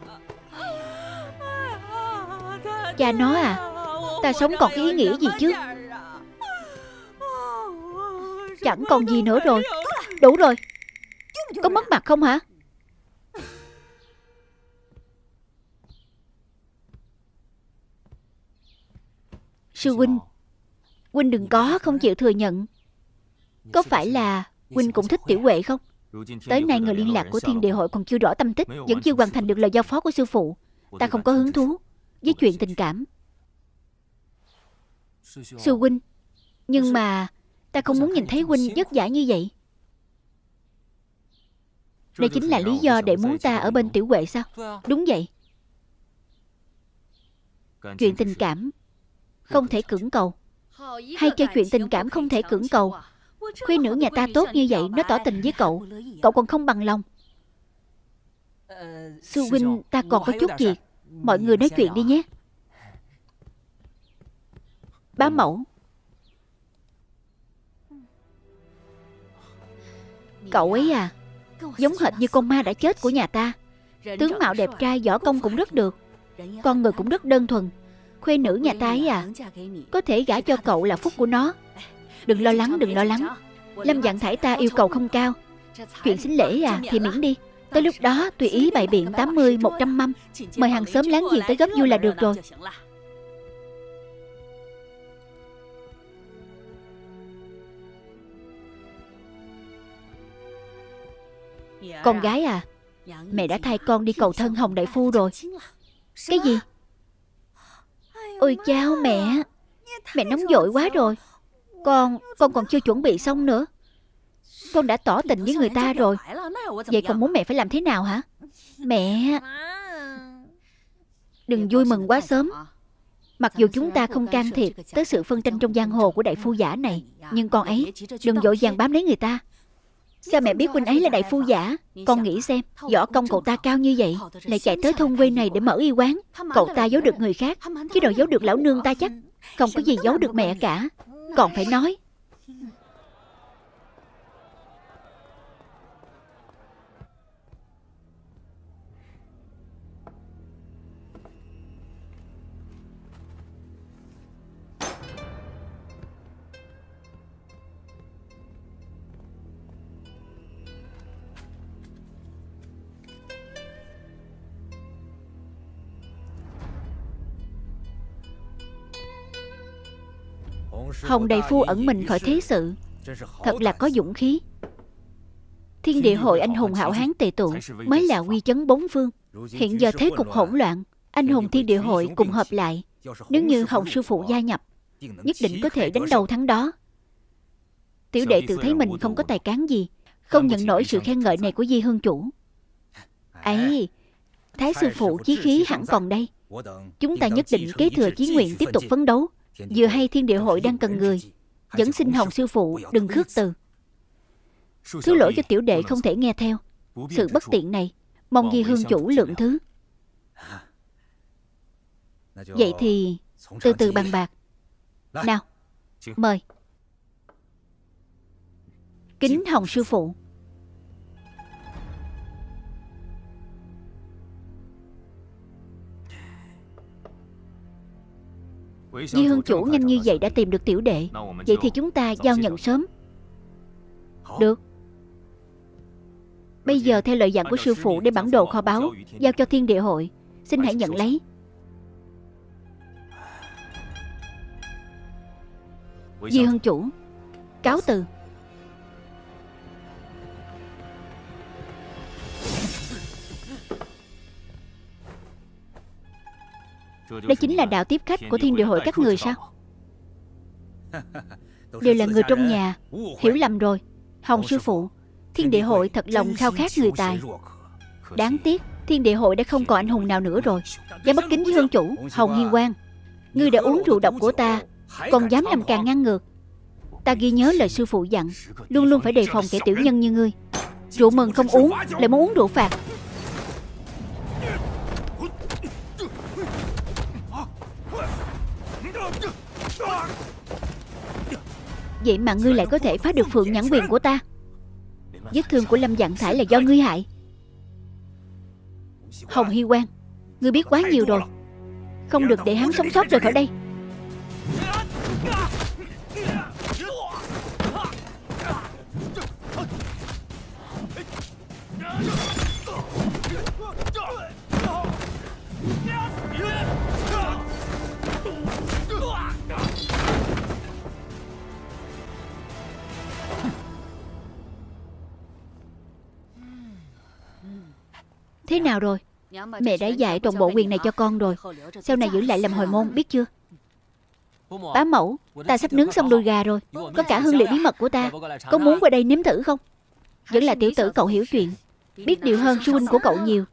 cha nó à, ta sống còn cái ý nghĩa gì chứ? Chẳng còn gì nữa rồi. Đủ rồi. Có mất mặt không hả? Sư huynh, huynh đừng có không chịu thừa nhận. Có phải là huynh cũng thích Tiểu Huệ không? Tới nay người liên lạc của Thiên Địa Hội còn chưa rõ tâm tích, vẫn chưa hoàn thành được lời giao phó của sư phụ. Ta không có hứng thú với chuyện tình cảm. Sư huynh, nhưng mà ta không muốn nhìn thấy huynh vất vả như vậy. Đây chính là lý do để muốn ta ở bên Tiểu Huệ sao? Đúng vậy. Chuyện tình cảm không thể cưỡng cầu. Hay cho chuyện tình cảm không thể cưỡng cầu. Khuê nữ nhà ta tốt như vậy, nó tỏ tình với cậu, cậu còn không bằng lòng. Sư huynh, ta còn có chút việc. Mọi người nói chuyện đi nhé. Bá mẫu, cậu ấy à, giống hệt như con ma đã chết của nhà ta. Tướng mạo đẹp trai, võ công cũng rất được, con người cũng rất đơn thuần. Khuê nữ nhà ta ấy à, có thể gả cho cậu là phúc của nó. Đừng lo lắng, đừng lo lắng. Lâm Vạn Thải ta yêu cầu không cao. Chuyện xính lễ à thì miễn đi. Tới lúc đó tùy ý bày biện tám mươi, một trăm mâm. Mời hàng xóm láng giềng tới góp vui là được rồi. Con gái à, mẹ đã thay con đi cầu thân Hồng đại phu rồi. Cái gì? Ôi chao mẹ, mẹ nóng vội quá rồi. Con, con còn chưa chuẩn bị xong nữa. Con đã tỏ tình với người ta rồi. Vậy con muốn mẹ phải làm thế nào hả? Mẹ, đừng vui mừng quá sớm. Mặc dù chúng ta không can thiệp tới sự phân tranh trong giang hồ của đại phu giả này, nhưng con ấy đừng vội vàng bám lấy người ta. Sao mẹ biết huynh ấy là đại phu giả? Con nghĩ xem, võ công cậu ta cao như vậy, lại chạy tới thôn quê này để mở y quán. Cậu ta giấu được người khác, chứ đâu giấu được lão nương ta chắc. Không có gì giấu được mẹ cả. Còn phải nói. Hồng đại phu ẩn mình khỏi thế sự, thật là có dũng khí. Thiên Địa Hội anh hùng hảo hán tề tụ mới là uy chấn bốn phương. Hiện giờ thế cục hỗn loạn, anh hùng Thiên Địa Hội cùng hợp lại, nếu như Hồng sư phụ gia nhập, nhất định có thể đánh đầu thắng đó. Tiểu đệ tự thấy mình không có tài cán gì, không nhận nổi sự khen ngợi này của Di Hương chủ. Ấy, Thái sư phụ chí khí hẳn còn đây. Chúng ta nhất định kế thừa chí nguyện, tiếp tục phấn đấu. Vừa hay Thiên Địa Hội đang cần người, vẫn xin Hồng sư phụ đừng khước từ. Thứ lỗi cho tiểu đệ không thể nghe theo. Sự bất tiện này mong Di Hương chủ lượng thứ. Vậy thì từ từ bàn bạc. Nào, mời. Kính Hồng sư phụ. Di Hương chủ nhanh như vậy đã tìm được tiểu đệ. Vậy thì chúng ta giao nhận sớm. Được. Bây giờ theo lời dặn của sư phụ, đem bản đồ kho báu giao cho Thiên Địa Hội. Xin hãy nhận lấy. Di Hương chủ, cáo từ. Đây chính là đạo tiếp khách của Thiên Địa Hội các người sao? Đều là người trong nhà. Hiểu lầm rồi. Hồng sư phụ, Thiên Địa Hội thật lòng khao khát người tài. Đáng tiếc Thiên Địa Hội đã không còn anh hùng nào nữa rồi. Dám bất kính với Hương chủ. Hồng Hiên Quang, ngươi đã uống rượu độc của ta, còn dám làm càng ngăn ngược. Ta ghi nhớ lời sư phụ dặn, luôn luôn phải đề phòng kẻ tiểu nhân như ngươi. Rượu mừng không uống, lại muốn uống rượu phạt. Vậy mà ngươi lại có thể phá được Phượng Nhãn Quyền của ta. Vết thương của Lâm Vạn Thải là do ngươi hại. Hồng Hy Quang, ngươi biết quá nhiều rồi. Không được để hắn sống sót rời khỏi đây. Thế nào rồi? Mẹ đã dạy toàn bộ quyền này cho con rồi. Sau này giữ lại làm hồi môn, biết chưa? Bá mẫu, ta sắp nướng xong đùi gà rồi. Có cả hương liệu bí mật của ta. Có muốn qua đây nếm thử không? Vẫn là tiểu tử cậu hiểu chuyện, biết điều hơn sư huynh của cậu nhiều.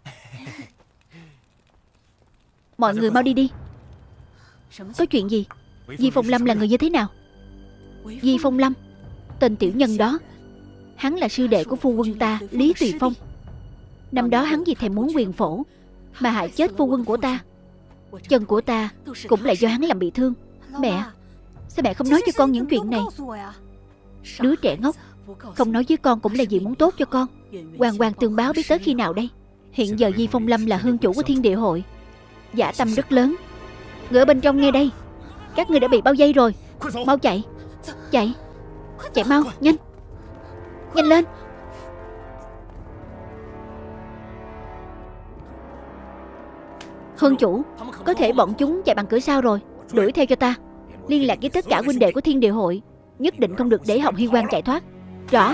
Mọi người mau đi đi. Có chuyện gì? Di Phong Lâm là người như thế nào? Di Phong Lâm, tên tiểu nhân đó, hắn là sư đệ của phu quân ta, Lý Tùy Phong. Năm đó hắn vì thèm muốn quyền phổ mà hại chết phu quân của ta. Chân của ta cũng là do hắn làm bị thương. Mẹ, sao mẹ không nói cho con những chuyện này? Đứa trẻ ngốc, không nói với con cũng là vì muốn tốt cho con. Hoàng hoàng tương báo biết tới khi nào đây? Hiện giờ Di Phong Lâm là hương chủ của Thiên Địa Hội, dã tâm rất lớn. Người ở bên trong nghe đây, các ngươi đã bị bao vây rồi. Mau chạy, chạy, chạy mau, nhanh, nhanh lên. Hương chủ, có thể bọn chúng chạy bằng cửa sau rồi. Đuổi theo cho ta. Liên lạc với tất cả huynh đệ của Thiên Địa Hội. Nhất định không được để Hồng Hy Quang chạy thoát. Rõ.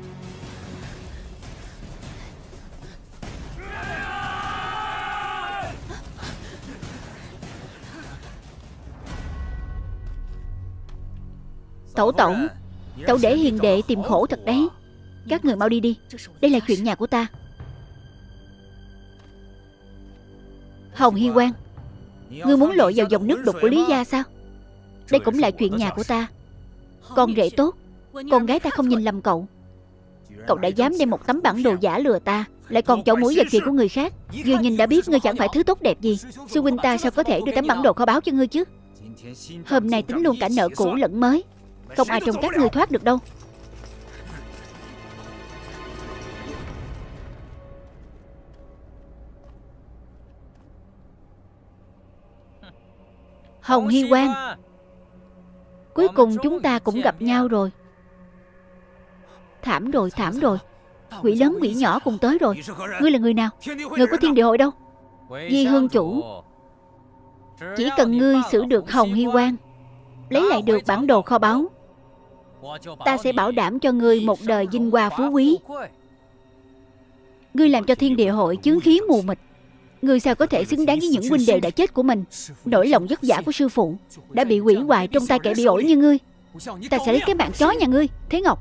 Tẩu tẩu, tẩu để hiền đệ tìm khổ thật đấy. Các người mau đi đi, đây là chuyện nhà của ta. Hồng Hy Quang, ngươi muốn lội vào dòng nước đục của Lý gia sao? Đây cũng là chuyện nhà của ta. Con rể tốt, con gái ta không nhìn lầm cậu. Cậu đã dám đem một tấm bản đồ giả lừa ta, lại còn chậu mũi vào chuyện của người khác. Vừa nhìn đã biết ngươi chẳng phải thứ tốt đẹp gì. Sư huynh ta sao có thể đưa tấm bản đồ kho báu cho ngươi chứ? Hôm nay tính luôn cả nợ cũ lẫn mới, không ai trong các ngươi thoát được đâu. Hồng Hy Quang, cuối cùng chúng ta cũng gặp nhau rồi. Thảm rồi, thảm rồi. Quỷ lớn quỷ nhỏ cùng tới rồi. Ngươi là người nào? Người của Thiên Địa Hội đâu? Di Hương chủ, chỉ cần ngươi xử được Hồng Hy Quang, lấy lại được bản đồ kho báu, ta sẽ bảo đảm cho ngươi một đời vinh hoa phú quý. Ngươi làm cho Thiên Địa Hội chướng khí mù mịt. Ngươi sao có thể xứng đáng với những huynh đệ đã chết của mình? Nỗi lòng vất vả của sư phụ đã bị hủy hoại trong tay kẻ bị ổi như ngươi. Ta sẽ lấy cái mạng chó nhà ngươi, Thế Ngọc.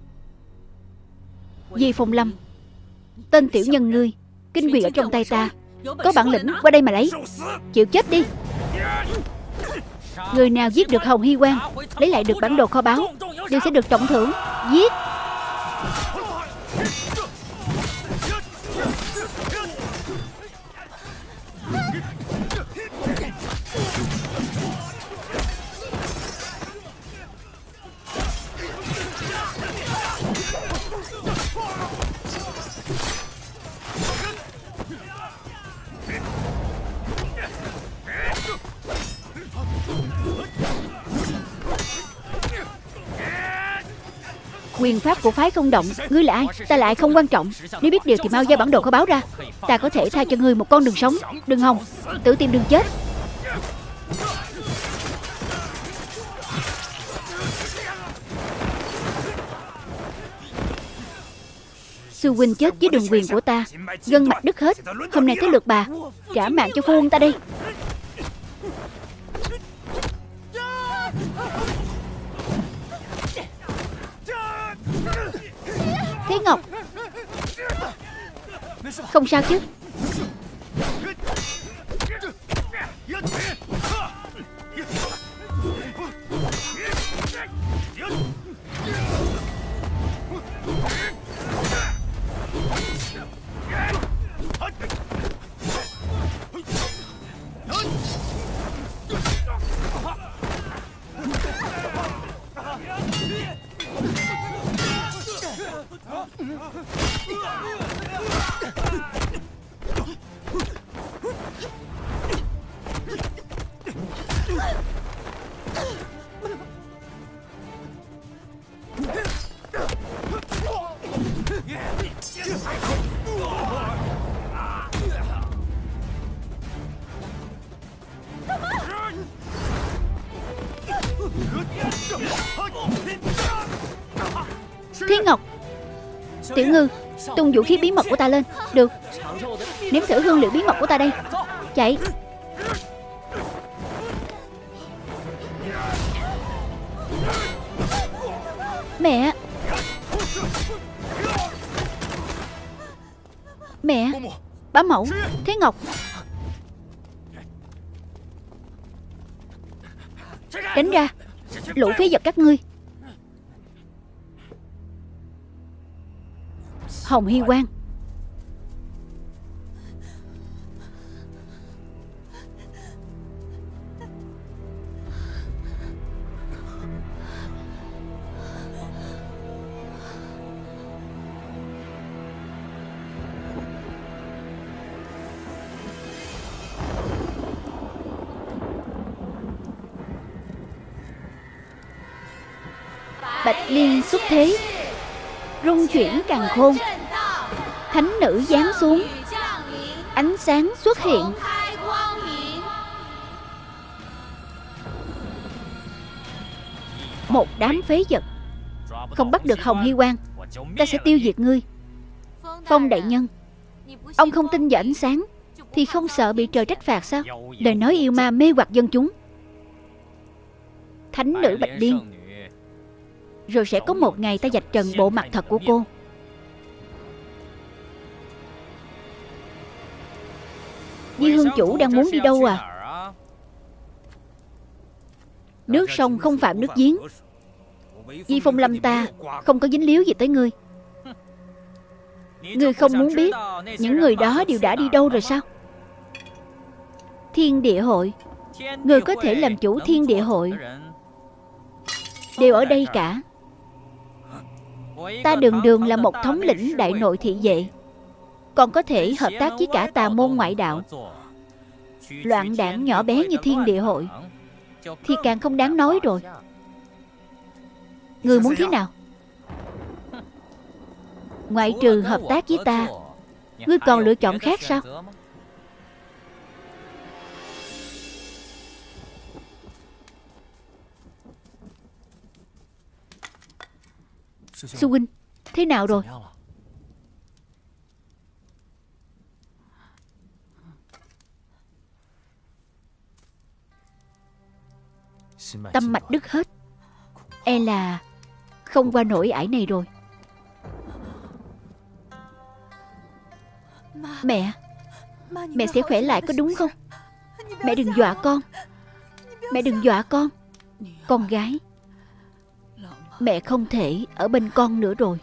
Di Phong Lâm, tên tiểu nhân ngươi, kinh quyền ở trong tay ta, Có bản lĩnh qua đây mà lấy. Chịu chết đi. Người nào giết được Hồng Hy Quang, lấy lại được bản đồ kho báu, đều sẽ được trọng thưởng. Giết. Quyền pháp của phái không động. Ngươi là ai? Ta là ai không quan trọng. Nếu biết điều thì mau giao bản đồ kho báu ra. Ta có thể tha cho ngươi một con đường sống. Đừng hòng, tự tìm đường chết. Sư huynh chết với đường quyền của ta, gân mạch đứt hết. Hôm nay tới lượt bà. Trả mạng cho phu quân ta đây. Thế Ngọc, không sao chứ? Thiên Ngọc, Tiểu Ngư, tung vũ khí bí mật của ta lên. Được. Nếm thử hương liệu bí mật của ta đây. Chạy. Mẹ. Mẹ. Bá mẫu. Thế Ngọc. Đánh ra. Lũ phế vật các ngươi. Hồng Hy Quang. Bạch Liên xuất thế, rung chuyển càn khôn. Thánh nữ giáng xuống, ánh sáng xuất hiện. Một đám phế vật, không bắt được Hồng Hy Quang, ta sẽ tiêu diệt ngươi. Phong đại nhân, ông không tin vào ánh sáng thì không sợ bị trời trách phạt sao? Lời nói yêu ma mê hoặc dân chúng. Thánh nữ Bạch Liên, rồi sẽ có một ngày ta vạch trần bộ mặt thật của cô. Di Hương chủ đang muốn đi đâu à? Nước sông không phạm nước giếng. Di Phong Lâm ta không có dính líu gì tới ngươi. Ngươi không muốn biết những người đó đều đã đi đâu rồi sao? Thiên địa hội, ngươi có thể làm chủ thiên địa hội, đều ở đây cả. Ta đường đường là một thống lĩnh đại nội thị vệ, còn có thể hợp tác với cả tà môn ngoại đạo. Loạn đảng nhỏ bé như thiên địa hội thì càng không đáng nói rồi. Ngươi muốn thế nào? Ngoại trừ hợp tác với ta, ngươi còn lựa chọn khác sao? Sư huynh, thế nào rồi? Tâm mạch đứt hết, e là không qua nổi ải này rồi. mẹ sẽ khỏe lại có đúng không? Mẹ đừng dọa con. Mẹ đừng dọa con. Con gái, mẹ không thể ở bên con nữa rồi.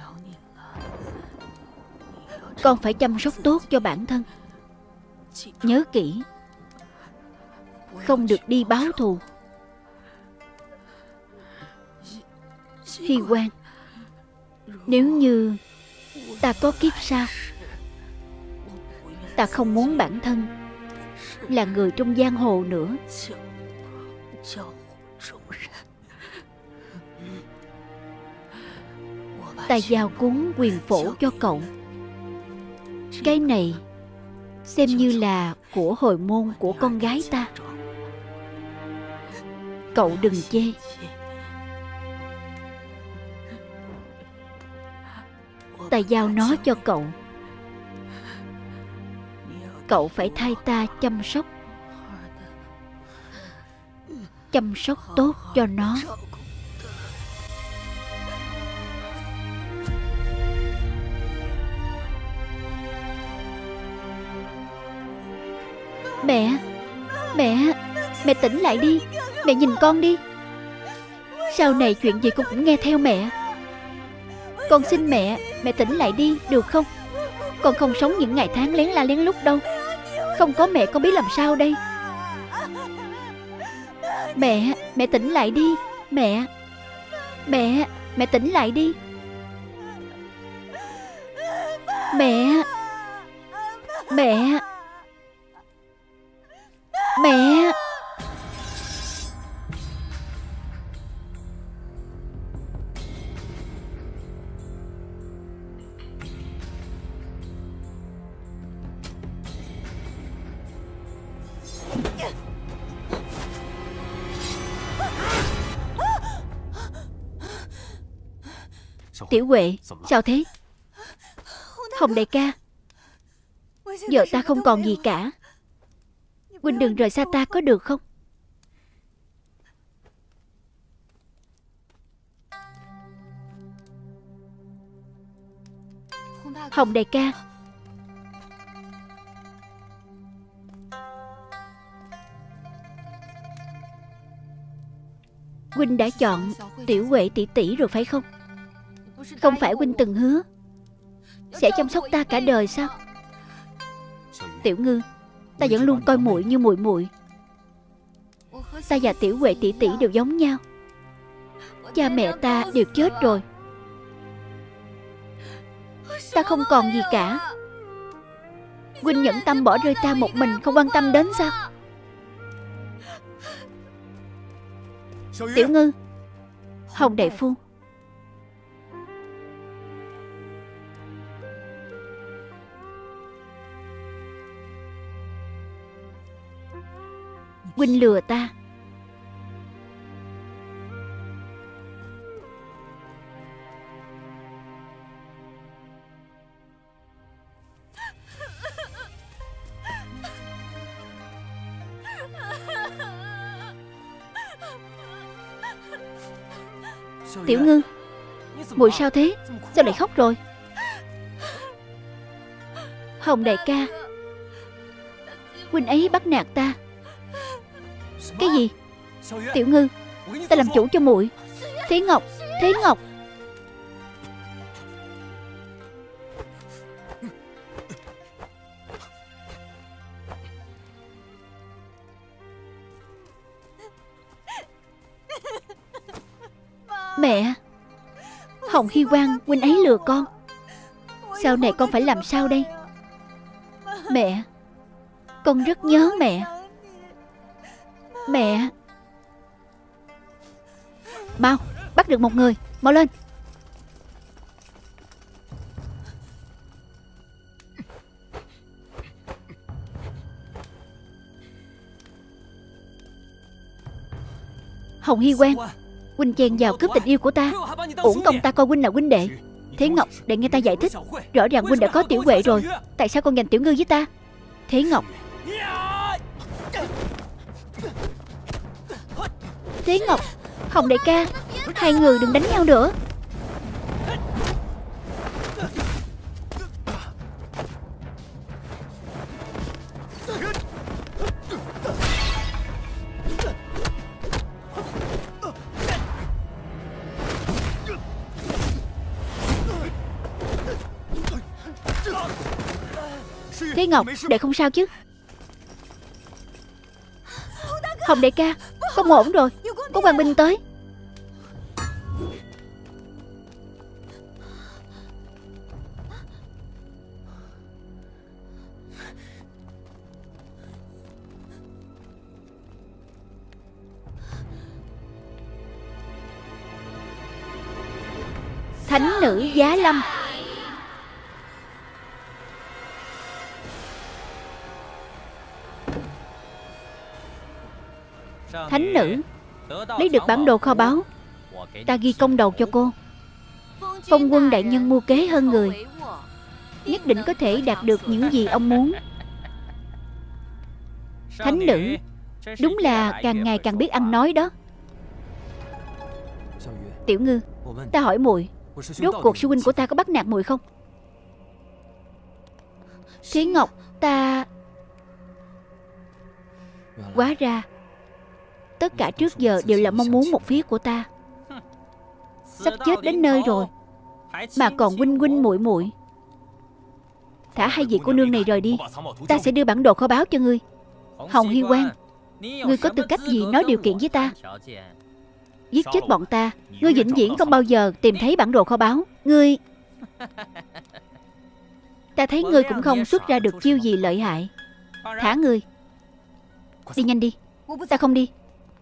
Con phải chăm sóc tốt cho bản thân. Nhớ kỹ, không được đi báo thù. Hy Quang, nếu như ta có kiếp sau, ta không muốn bản thân là người trong giang hồ nữa. Ta giao cuốn quyền phổ cho cậu. Cái này xem như là của hồi môn của con gái ta. Cậu đừng chê. Ta giao nó cho cậu. Cậu phải thay ta chăm sóc. Chăm sóc tốt cho nó. Mẹ, mẹ, mẹ tỉnh lại đi. Mẹ nhìn con đi. Sau này chuyện gì con cũng nghe theo mẹ. Con xin mẹ, mẹ tỉnh lại đi, được không? Con không sống những ngày tháng lén la lén lút đâu. Không có mẹ con biết làm sao đây. Mẹ, mẹ tỉnh lại đi. Mẹ, mẹ, mẹ tỉnh lại đi. Mẹ, mẹ, mẹ. Tiểu Huệ, sao thế? Hồng đại ca, giờ ta không còn gì cả. Huynh đừng rời xa ta có được không? Hồng đại ca, huynh đã chọn Tiểu Huệ tỷ tỷ rồi phải không? Không phải huynh từng hứa sẽ chăm sóc ta cả đời sao? Tiểu Ngư, ta vẫn luôn coi muội như muội muội. Ta và Tiểu Huệ tỷ tỷ đều giống nhau. Cha mẹ ta đều chết rồi. Ta không còn gì cả. Huynh nhẫn tâm bỏ rơi ta một mình, không quan tâm đến sao? Tiểu Ngư, Hồng đại phu, huynh lừa ta. Tiểu Ngư, muội sao thế? Sao lại khóc rồi? Hồng đại ca, huynh ấy bắt nạt ta. Cái gì? Tiểu Ngư, ta làm chủ cho muội. Thế Ngọc, Thế Ngọc. Mẹ, Hồng Hy Quang huynh ấy lừa con. Sau này con phải làm sao đây? Mẹ, con rất nhớ mẹ. Mẹ. Mau, bắt được một người, mau lên. Hồng Hy Quang, huynh chen vào cướp tình yêu của ta. Uổng công ta coi huynh là huynh đệ. Thế Ngọc, để nghe ta giải thích. Rõ ràng huynh đã có Tiểu Huệ rồi, tại sao con giành Tiểu Ngư với ta? Thế Ngọc. Thế Ngọc, Hồng đại ca, hai người đừng đánh nhau nữa. Thế Ngọc, đệ không sao chứ? Hồng đại ca, không ổn rồi, có quan binh tới. Thánh nữ Giá Lâm. Thánh nữ, lấy được bản đồ kho báu, ta ghi công đầu cho cô. Phong quân đại nhân mưu kế hơn người, nhất định có thể đạt được những gì ông muốn. Thánh nữ, đúng là càng ngày càng biết ăn nói đó. Tiểu Ngư, ta hỏi muội, rốt cuộc sư huynh của ta có bắt nạt muội không? Thiến Ngọc, ta... Hóa ra tất cả trước giờ đều là mong muốn một phía của ta. Sắp chết đến nơi rồi mà còn huynh huynh muội muội. Thả hai vị cô nương này rời đi, ta sẽ đưa bản đồ kho báu cho ngươi. Hồng Hy Quang, ngươi có tư cách gì nói điều kiện với ta? Giết chết bọn ta, ngươi vĩnh viễn không bao giờ tìm thấy bản đồ kho báu. Ngươi... Ta thấy ngươi cũng không xuất ra được chiêu gì lợi hại. Thả ngươi. Đi nhanh đi. Ta không đi.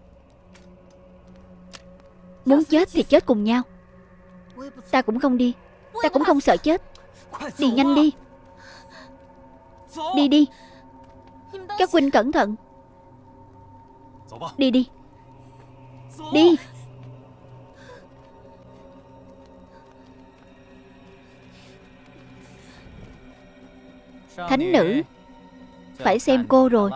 Muốn chết thì chết cùng nhau. Ta cũng không đi. Ta cũng không sợ chết. Đi nhanh đi. Đi đi. Các huynh cẩn thận. Đi đi. Đi. Thánh nữ, phải xem cô rồi.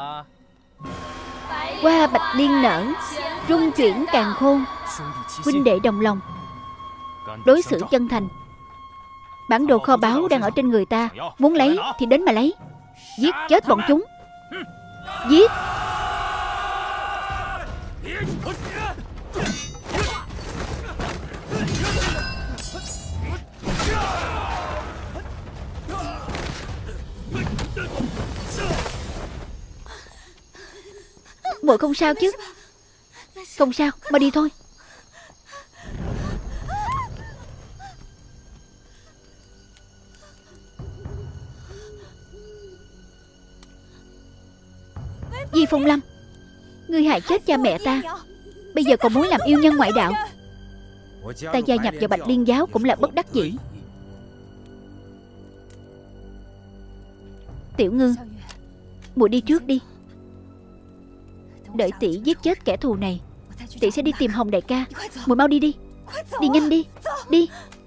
Hoa bạch liên nở, rung chuyển càn khôn. Huynh đệ đồng lòng, đối xử chân thành. Bản đồ kho báu đang ở trên người ta, muốn lấy thì đến mà lấy. Giết chết bọn chúng. Giết. Muội không sao chứ? Không sao, mà đi thôi. Di Phong Lâm, ngươi hại chết cha mẹ ta, bây giờ còn muốn làm yêu nhân ngoại đạo. Ta gia nhập vào Bạch Liên giáo cũng là bất đắc dĩ. Tiểu Ngư, muội đi trước đi. Đợi tỷ giết chết kẻ thù này, tỷ sẽ đi tìm Hồng đại ca. Muội mau đi đi. Đi nhanh đi. Đi.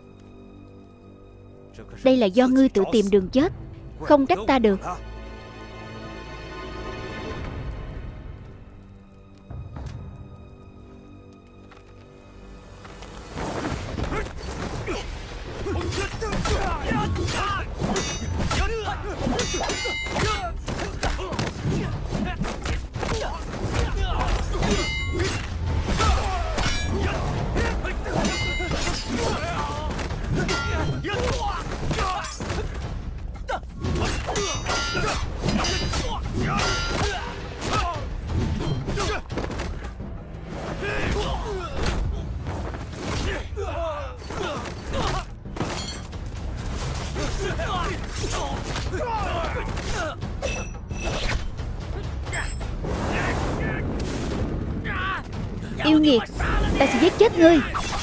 Đây là do ngươi tự tìm đường chết, không trách ta được. Yêu nghiệt, ta sẽ giết chết ngươi.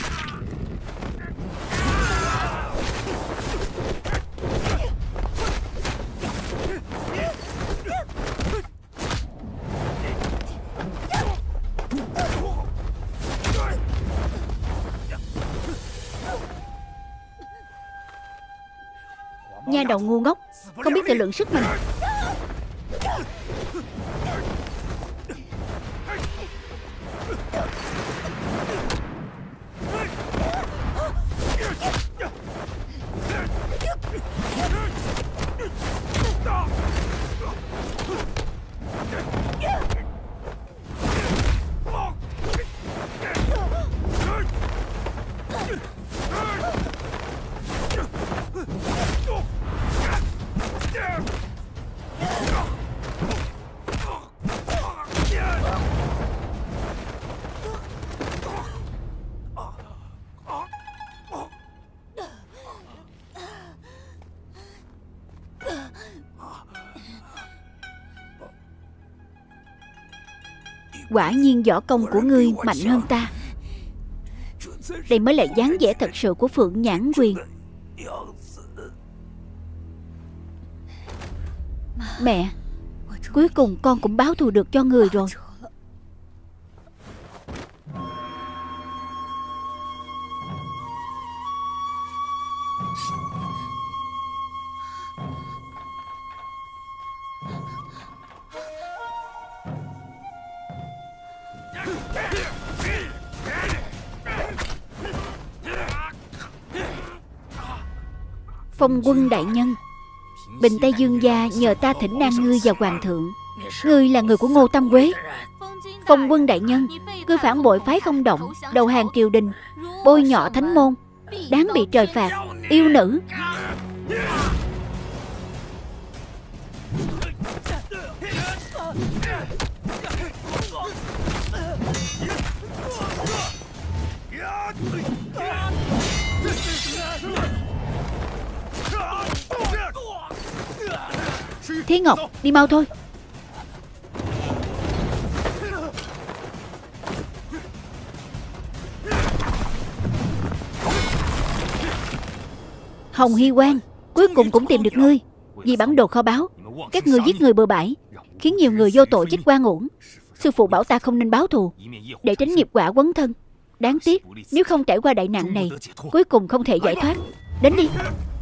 Nha đầu ngu ngốc, không biết tự lượng sức mình. Quả nhiên võ công của ngươi mạnh hơn ta. Đây mới là dáng vẻ thật sự của Phượng Nhãn Quyền. Mẹ, cuối cùng con cũng báo thù được cho người rồi. Phong Quân đại nhân, Bình Tây Dương gia nhờ ta thỉnh an ngươi và hoàng thượng. Ngươi là người của Ngô Tam Quế. Phong Quân đại nhân, ngươi phản bội phái Không Động, đầu hàng triều đình, bôi nhọ thánh môn, đáng bị trời phạt. Yêu nữ. Thiên Ngọc, đi mau thôi. Hồng Hy Quang, cuối cùng cũng tìm được ngươi. Vì bản đồ kho báu, các ngươi giết người bừa bãi, khiến nhiều người vô tội chết oan uổng. Sư phụ bảo ta không nên báo thù, để tránh nghiệp quả quấn thân. Đáng tiếc, nếu không trải qua đại nạn này, cuối cùng không thể giải thoát. Đến đi.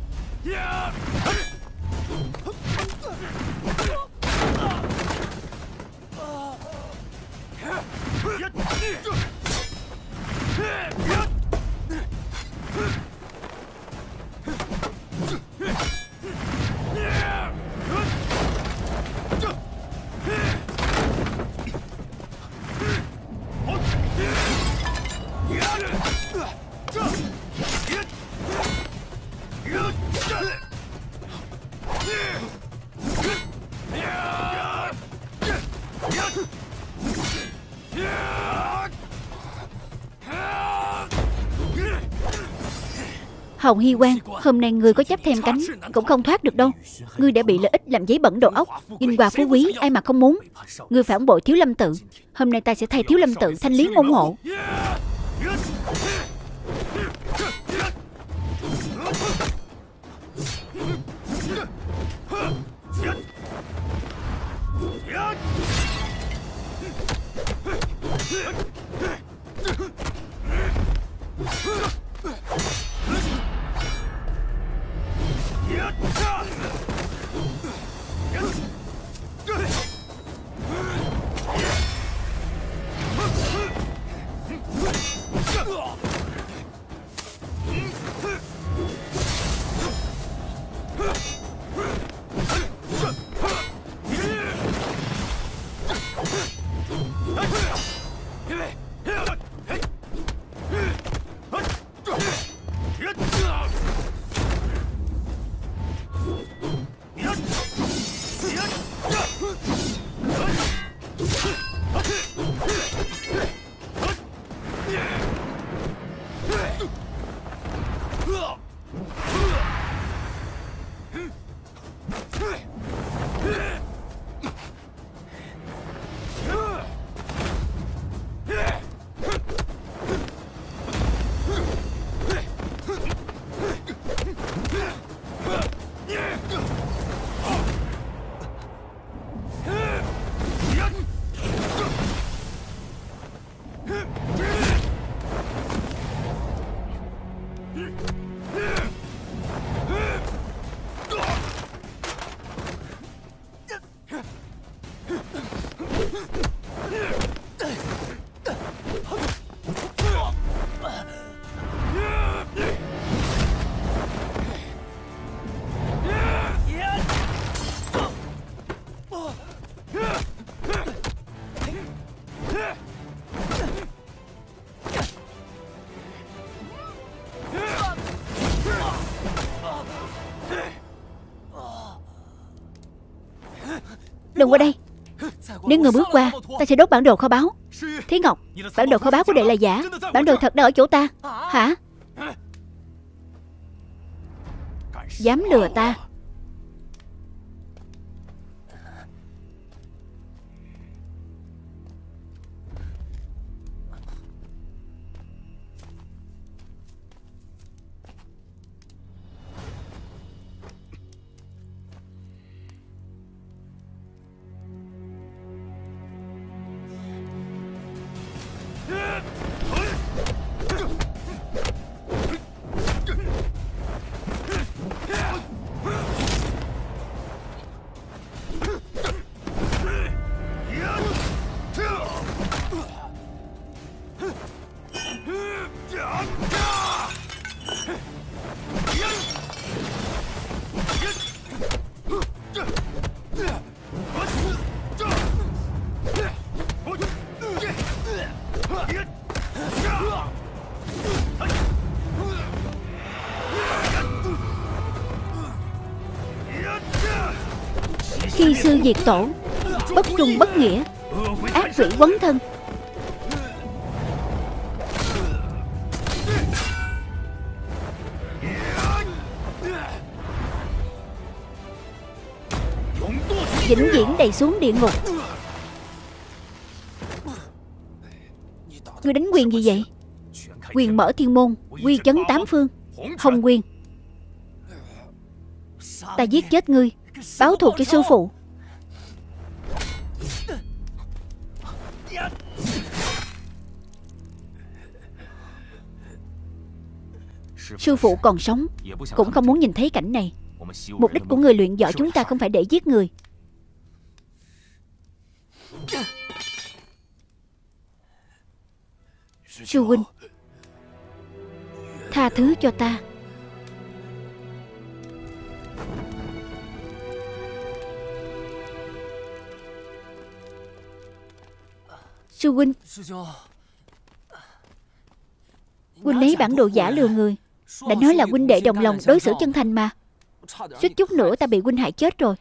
Hồng Hy Quang, hôm nay ngươi có chấp thêm cánh cũng không thoát được đâu. Ngươi đã bị lợi ích làm giấy bẩn đầu óc, vinh hoa phú quý ai mà không muốn. Ngươi phản bội Thiếu Lâm Tự, hôm nay ta sẽ thay Thiếu Lâm Tự thanh lý môn hộ. Đừng qua đây. Nếu người bước qua, ta sẽ đốt bản đồ kho báu. Thiên Ngọc, bản đồ kho báu của đệ là giả, bản đồ thật đang ở chỗ ta. Hả? Dám lừa ta? Khi sư diệt tổ, bất trung bất nghĩa, ác quỷ quấn thân. Vĩnh viễn đầy xuống địa ngục. Ngươi đánh quyền gì vậy? Quyền mở thiên môn, quy chấn tám phương, hồng quyền. Ta giết chết ngươi, báo thù cho sư phụ. Sư phụ còn sống, cũng không muốn nhìn thấy cảnh này. Mục đích của người luyện võ chúng ta không phải để giết người. Sư huynh, tha thứ cho ta. Sư huynh, huynh lấy bản đồ giả lừa người. Đã nói là huynh đệ đồng lòng đối xử chân thành mà. Suýt chút nữa ta bị huynh hại chết rồi.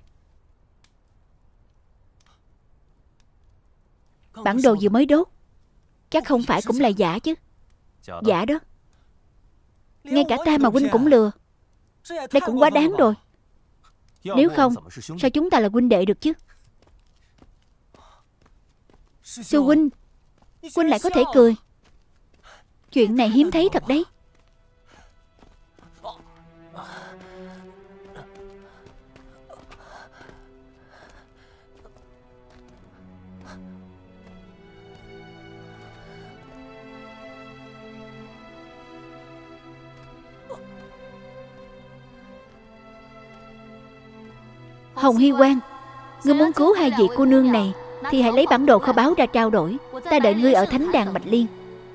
Bản đồ vừa mới đốt, chắc không phải cũng là giả chứ. Giả đó. Ngay cả ta mà huynh cũng lừa. Đây cũng quá đáng rồi. Nếu không, sao chúng ta là huynh đệ được chứ? Sư huynh, huynh lại có thể cười. Chuyện này hiếm thấy thật đấy. Hồng Hy Quang, ngươi muốn cứu hai vị cô nương này thì hãy lấy bản đồ kho báu ra trao đổi. Ta đợi ngươi ở thánh đàn Bạch Liên.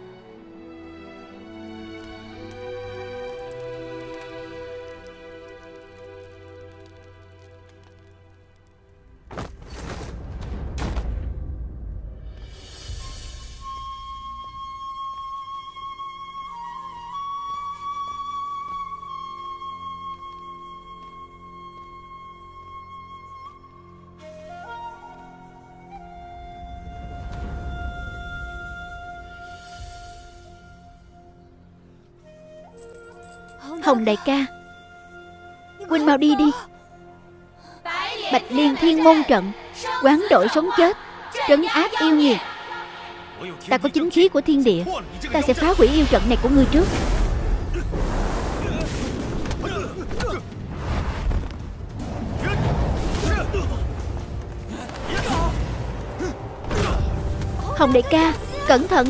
Hồng đại ca, huynh mau đi đi. Bạch Liên Thiên Môn trận, quán đổi sống chết, trấn áp yêu nghiệt. Ta có chính khí của thiên địa, ta sẽ phá hủy yêu trận này của ngươi trước. Hồng đại ca, cẩn thận.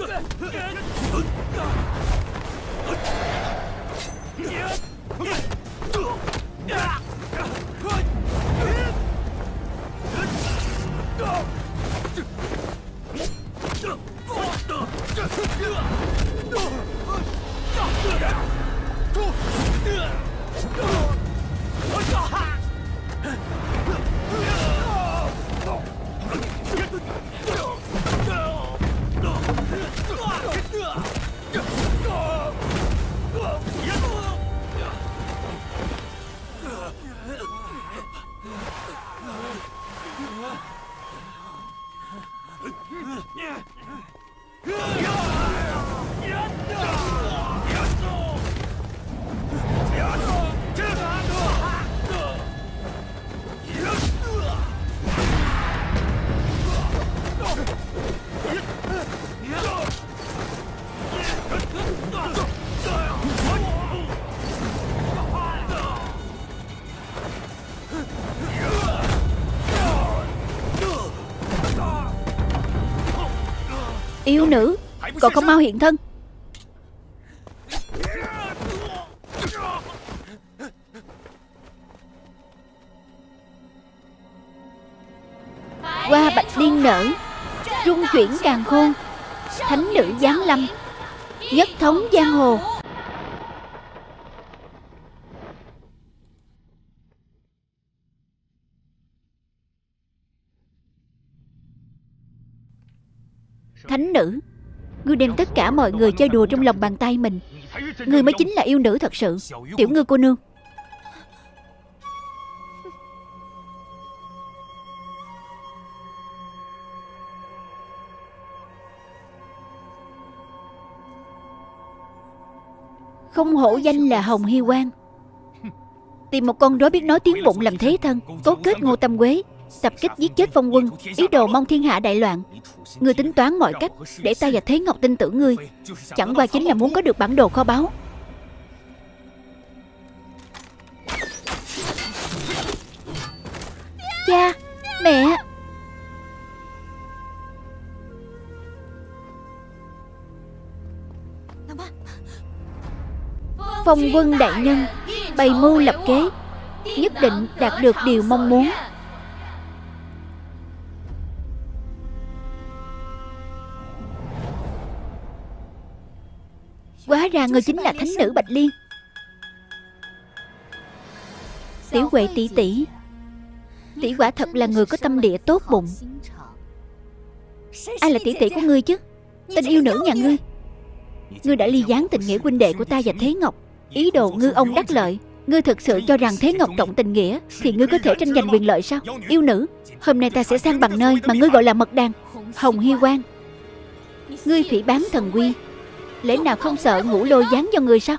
Yêu nữ, còn không mau hiện thân. Qua Bạch Liên nở, rung chuyển càn khôn, thánh nữ giáng lâm, nhất thống giang hồ. Thánh nữ, ngươi đem tất cả mọi người chơi đùa trong lòng bàn tay mình. Ngươi mới chính là yêu nữ thật sự. Tiểu Ngư cô nương. Không hổ danh là Hồng Hy Quang. Tìm một con rối biết nói tiếng bụng làm thế thân, cấu kết Ngô Tâm Quế, tập kích giết chết Phong Quân, ý đồ mong thiên hạ đại loạn. Ngươi tính toán mọi cách để ta và Thế Ngọc tin tưởng ngươi, chẳng qua chính là muốn có được bản đồ kho báu. Cha, mẹ. Phong Quân đại nhân bày mưu lập kế, nhất định đạt được điều mong muốn. Hóa ra ngươi chính là thánh nữ Bạch Liên. Tiểu Huệ tỷ tỷ, tỷ quả thật là người có tâm địa tốt bụng. Ai là tỷ tỷ của ngươi chứ? Tên yêu nữ nhà ngươi. Ngươi đã ly gián tình nghĩa huynh đệ của ta và Thế Ngọc, ý đồ ngư ông đắc lợi. Ngươi thực sự cho rằng Thế Ngọc trọng tình nghĩa thì ngươi có thể tranh giành quyền lợi sao? Yêu nữ, hôm nay ta sẽ sang bằng nơi mà ngươi gọi là mật đàn. Hồng Hy Quang, ngươi phỉ báng thần quy, lẽ nào không sợ ngũ lôi giáng cho ngươi sao?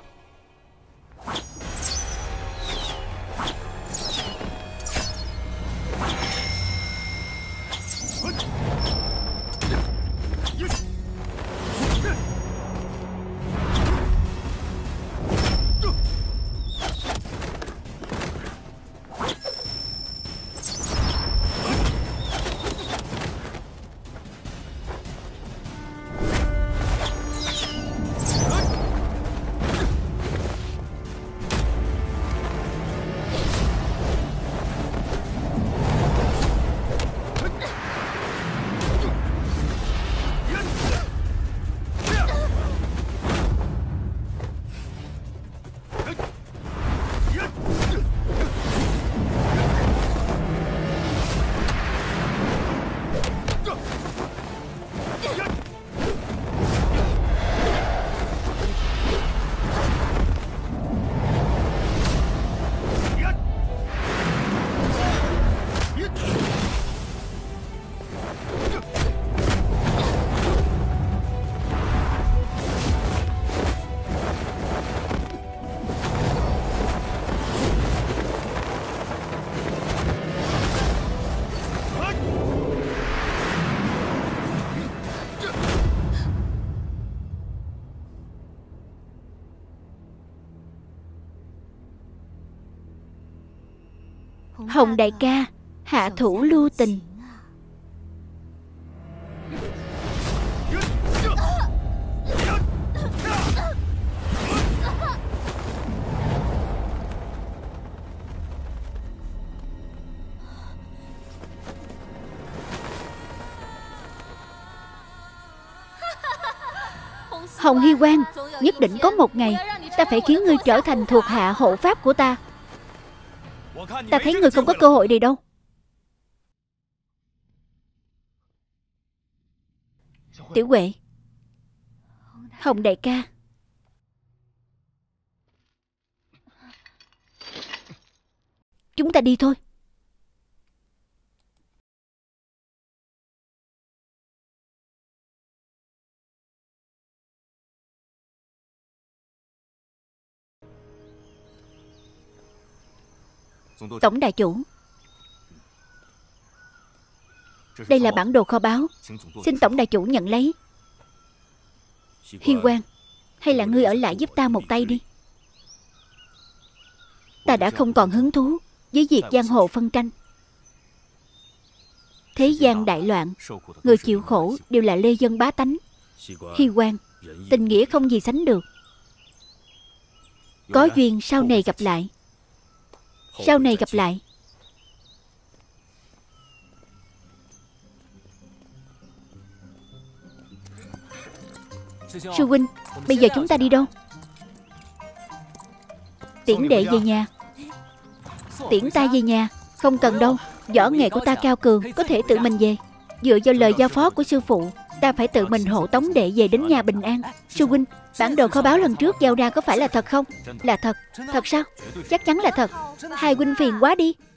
Hồng đại ca, hạ thủ lưu tình. Hồng Hy Quang, nhất định có một ngày ta phải khiến ngươi trở thành thuộc hạ hộ pháp của ta. Ta thấy ngươi không có cơ hội này đâu. Tiểu Huệ, Hồng đại ca, chúng ta đi thôi. Tổng đại chủ, đây là bản đồ kho báu, xin tổng đại chủ nhận lấy. Hy Quang, hay là ngươi ở lại giúp ta một tay đi. Ta đã không còn hứng thú với việc giang hồ phân tranh. Thế gian đại loạn, người chịu khổ đều là lê dân bá tánh. Hy Quang, tình nghĩa không gì sánh được. Có duyên sau này gặp lại. Sau này gặp lại. Sư huynh, bây giờ chúng ta đi đâu? Tiễn đệ về nhà. Tiễn ta về nhà? Không cần đâu, võ nghệ của ta cao cường, có thể tự mình về. Dựa vào lời giao phó của sư phụ, ta phải tự mình hộ tống đệ về đến nhà bình an. Sư huynh, bản đồ kho báu lần trước giao ra có phải là thật không? Là thật. Thật sao? Chắc chắn là thật. Hai huynh phiền quá đi.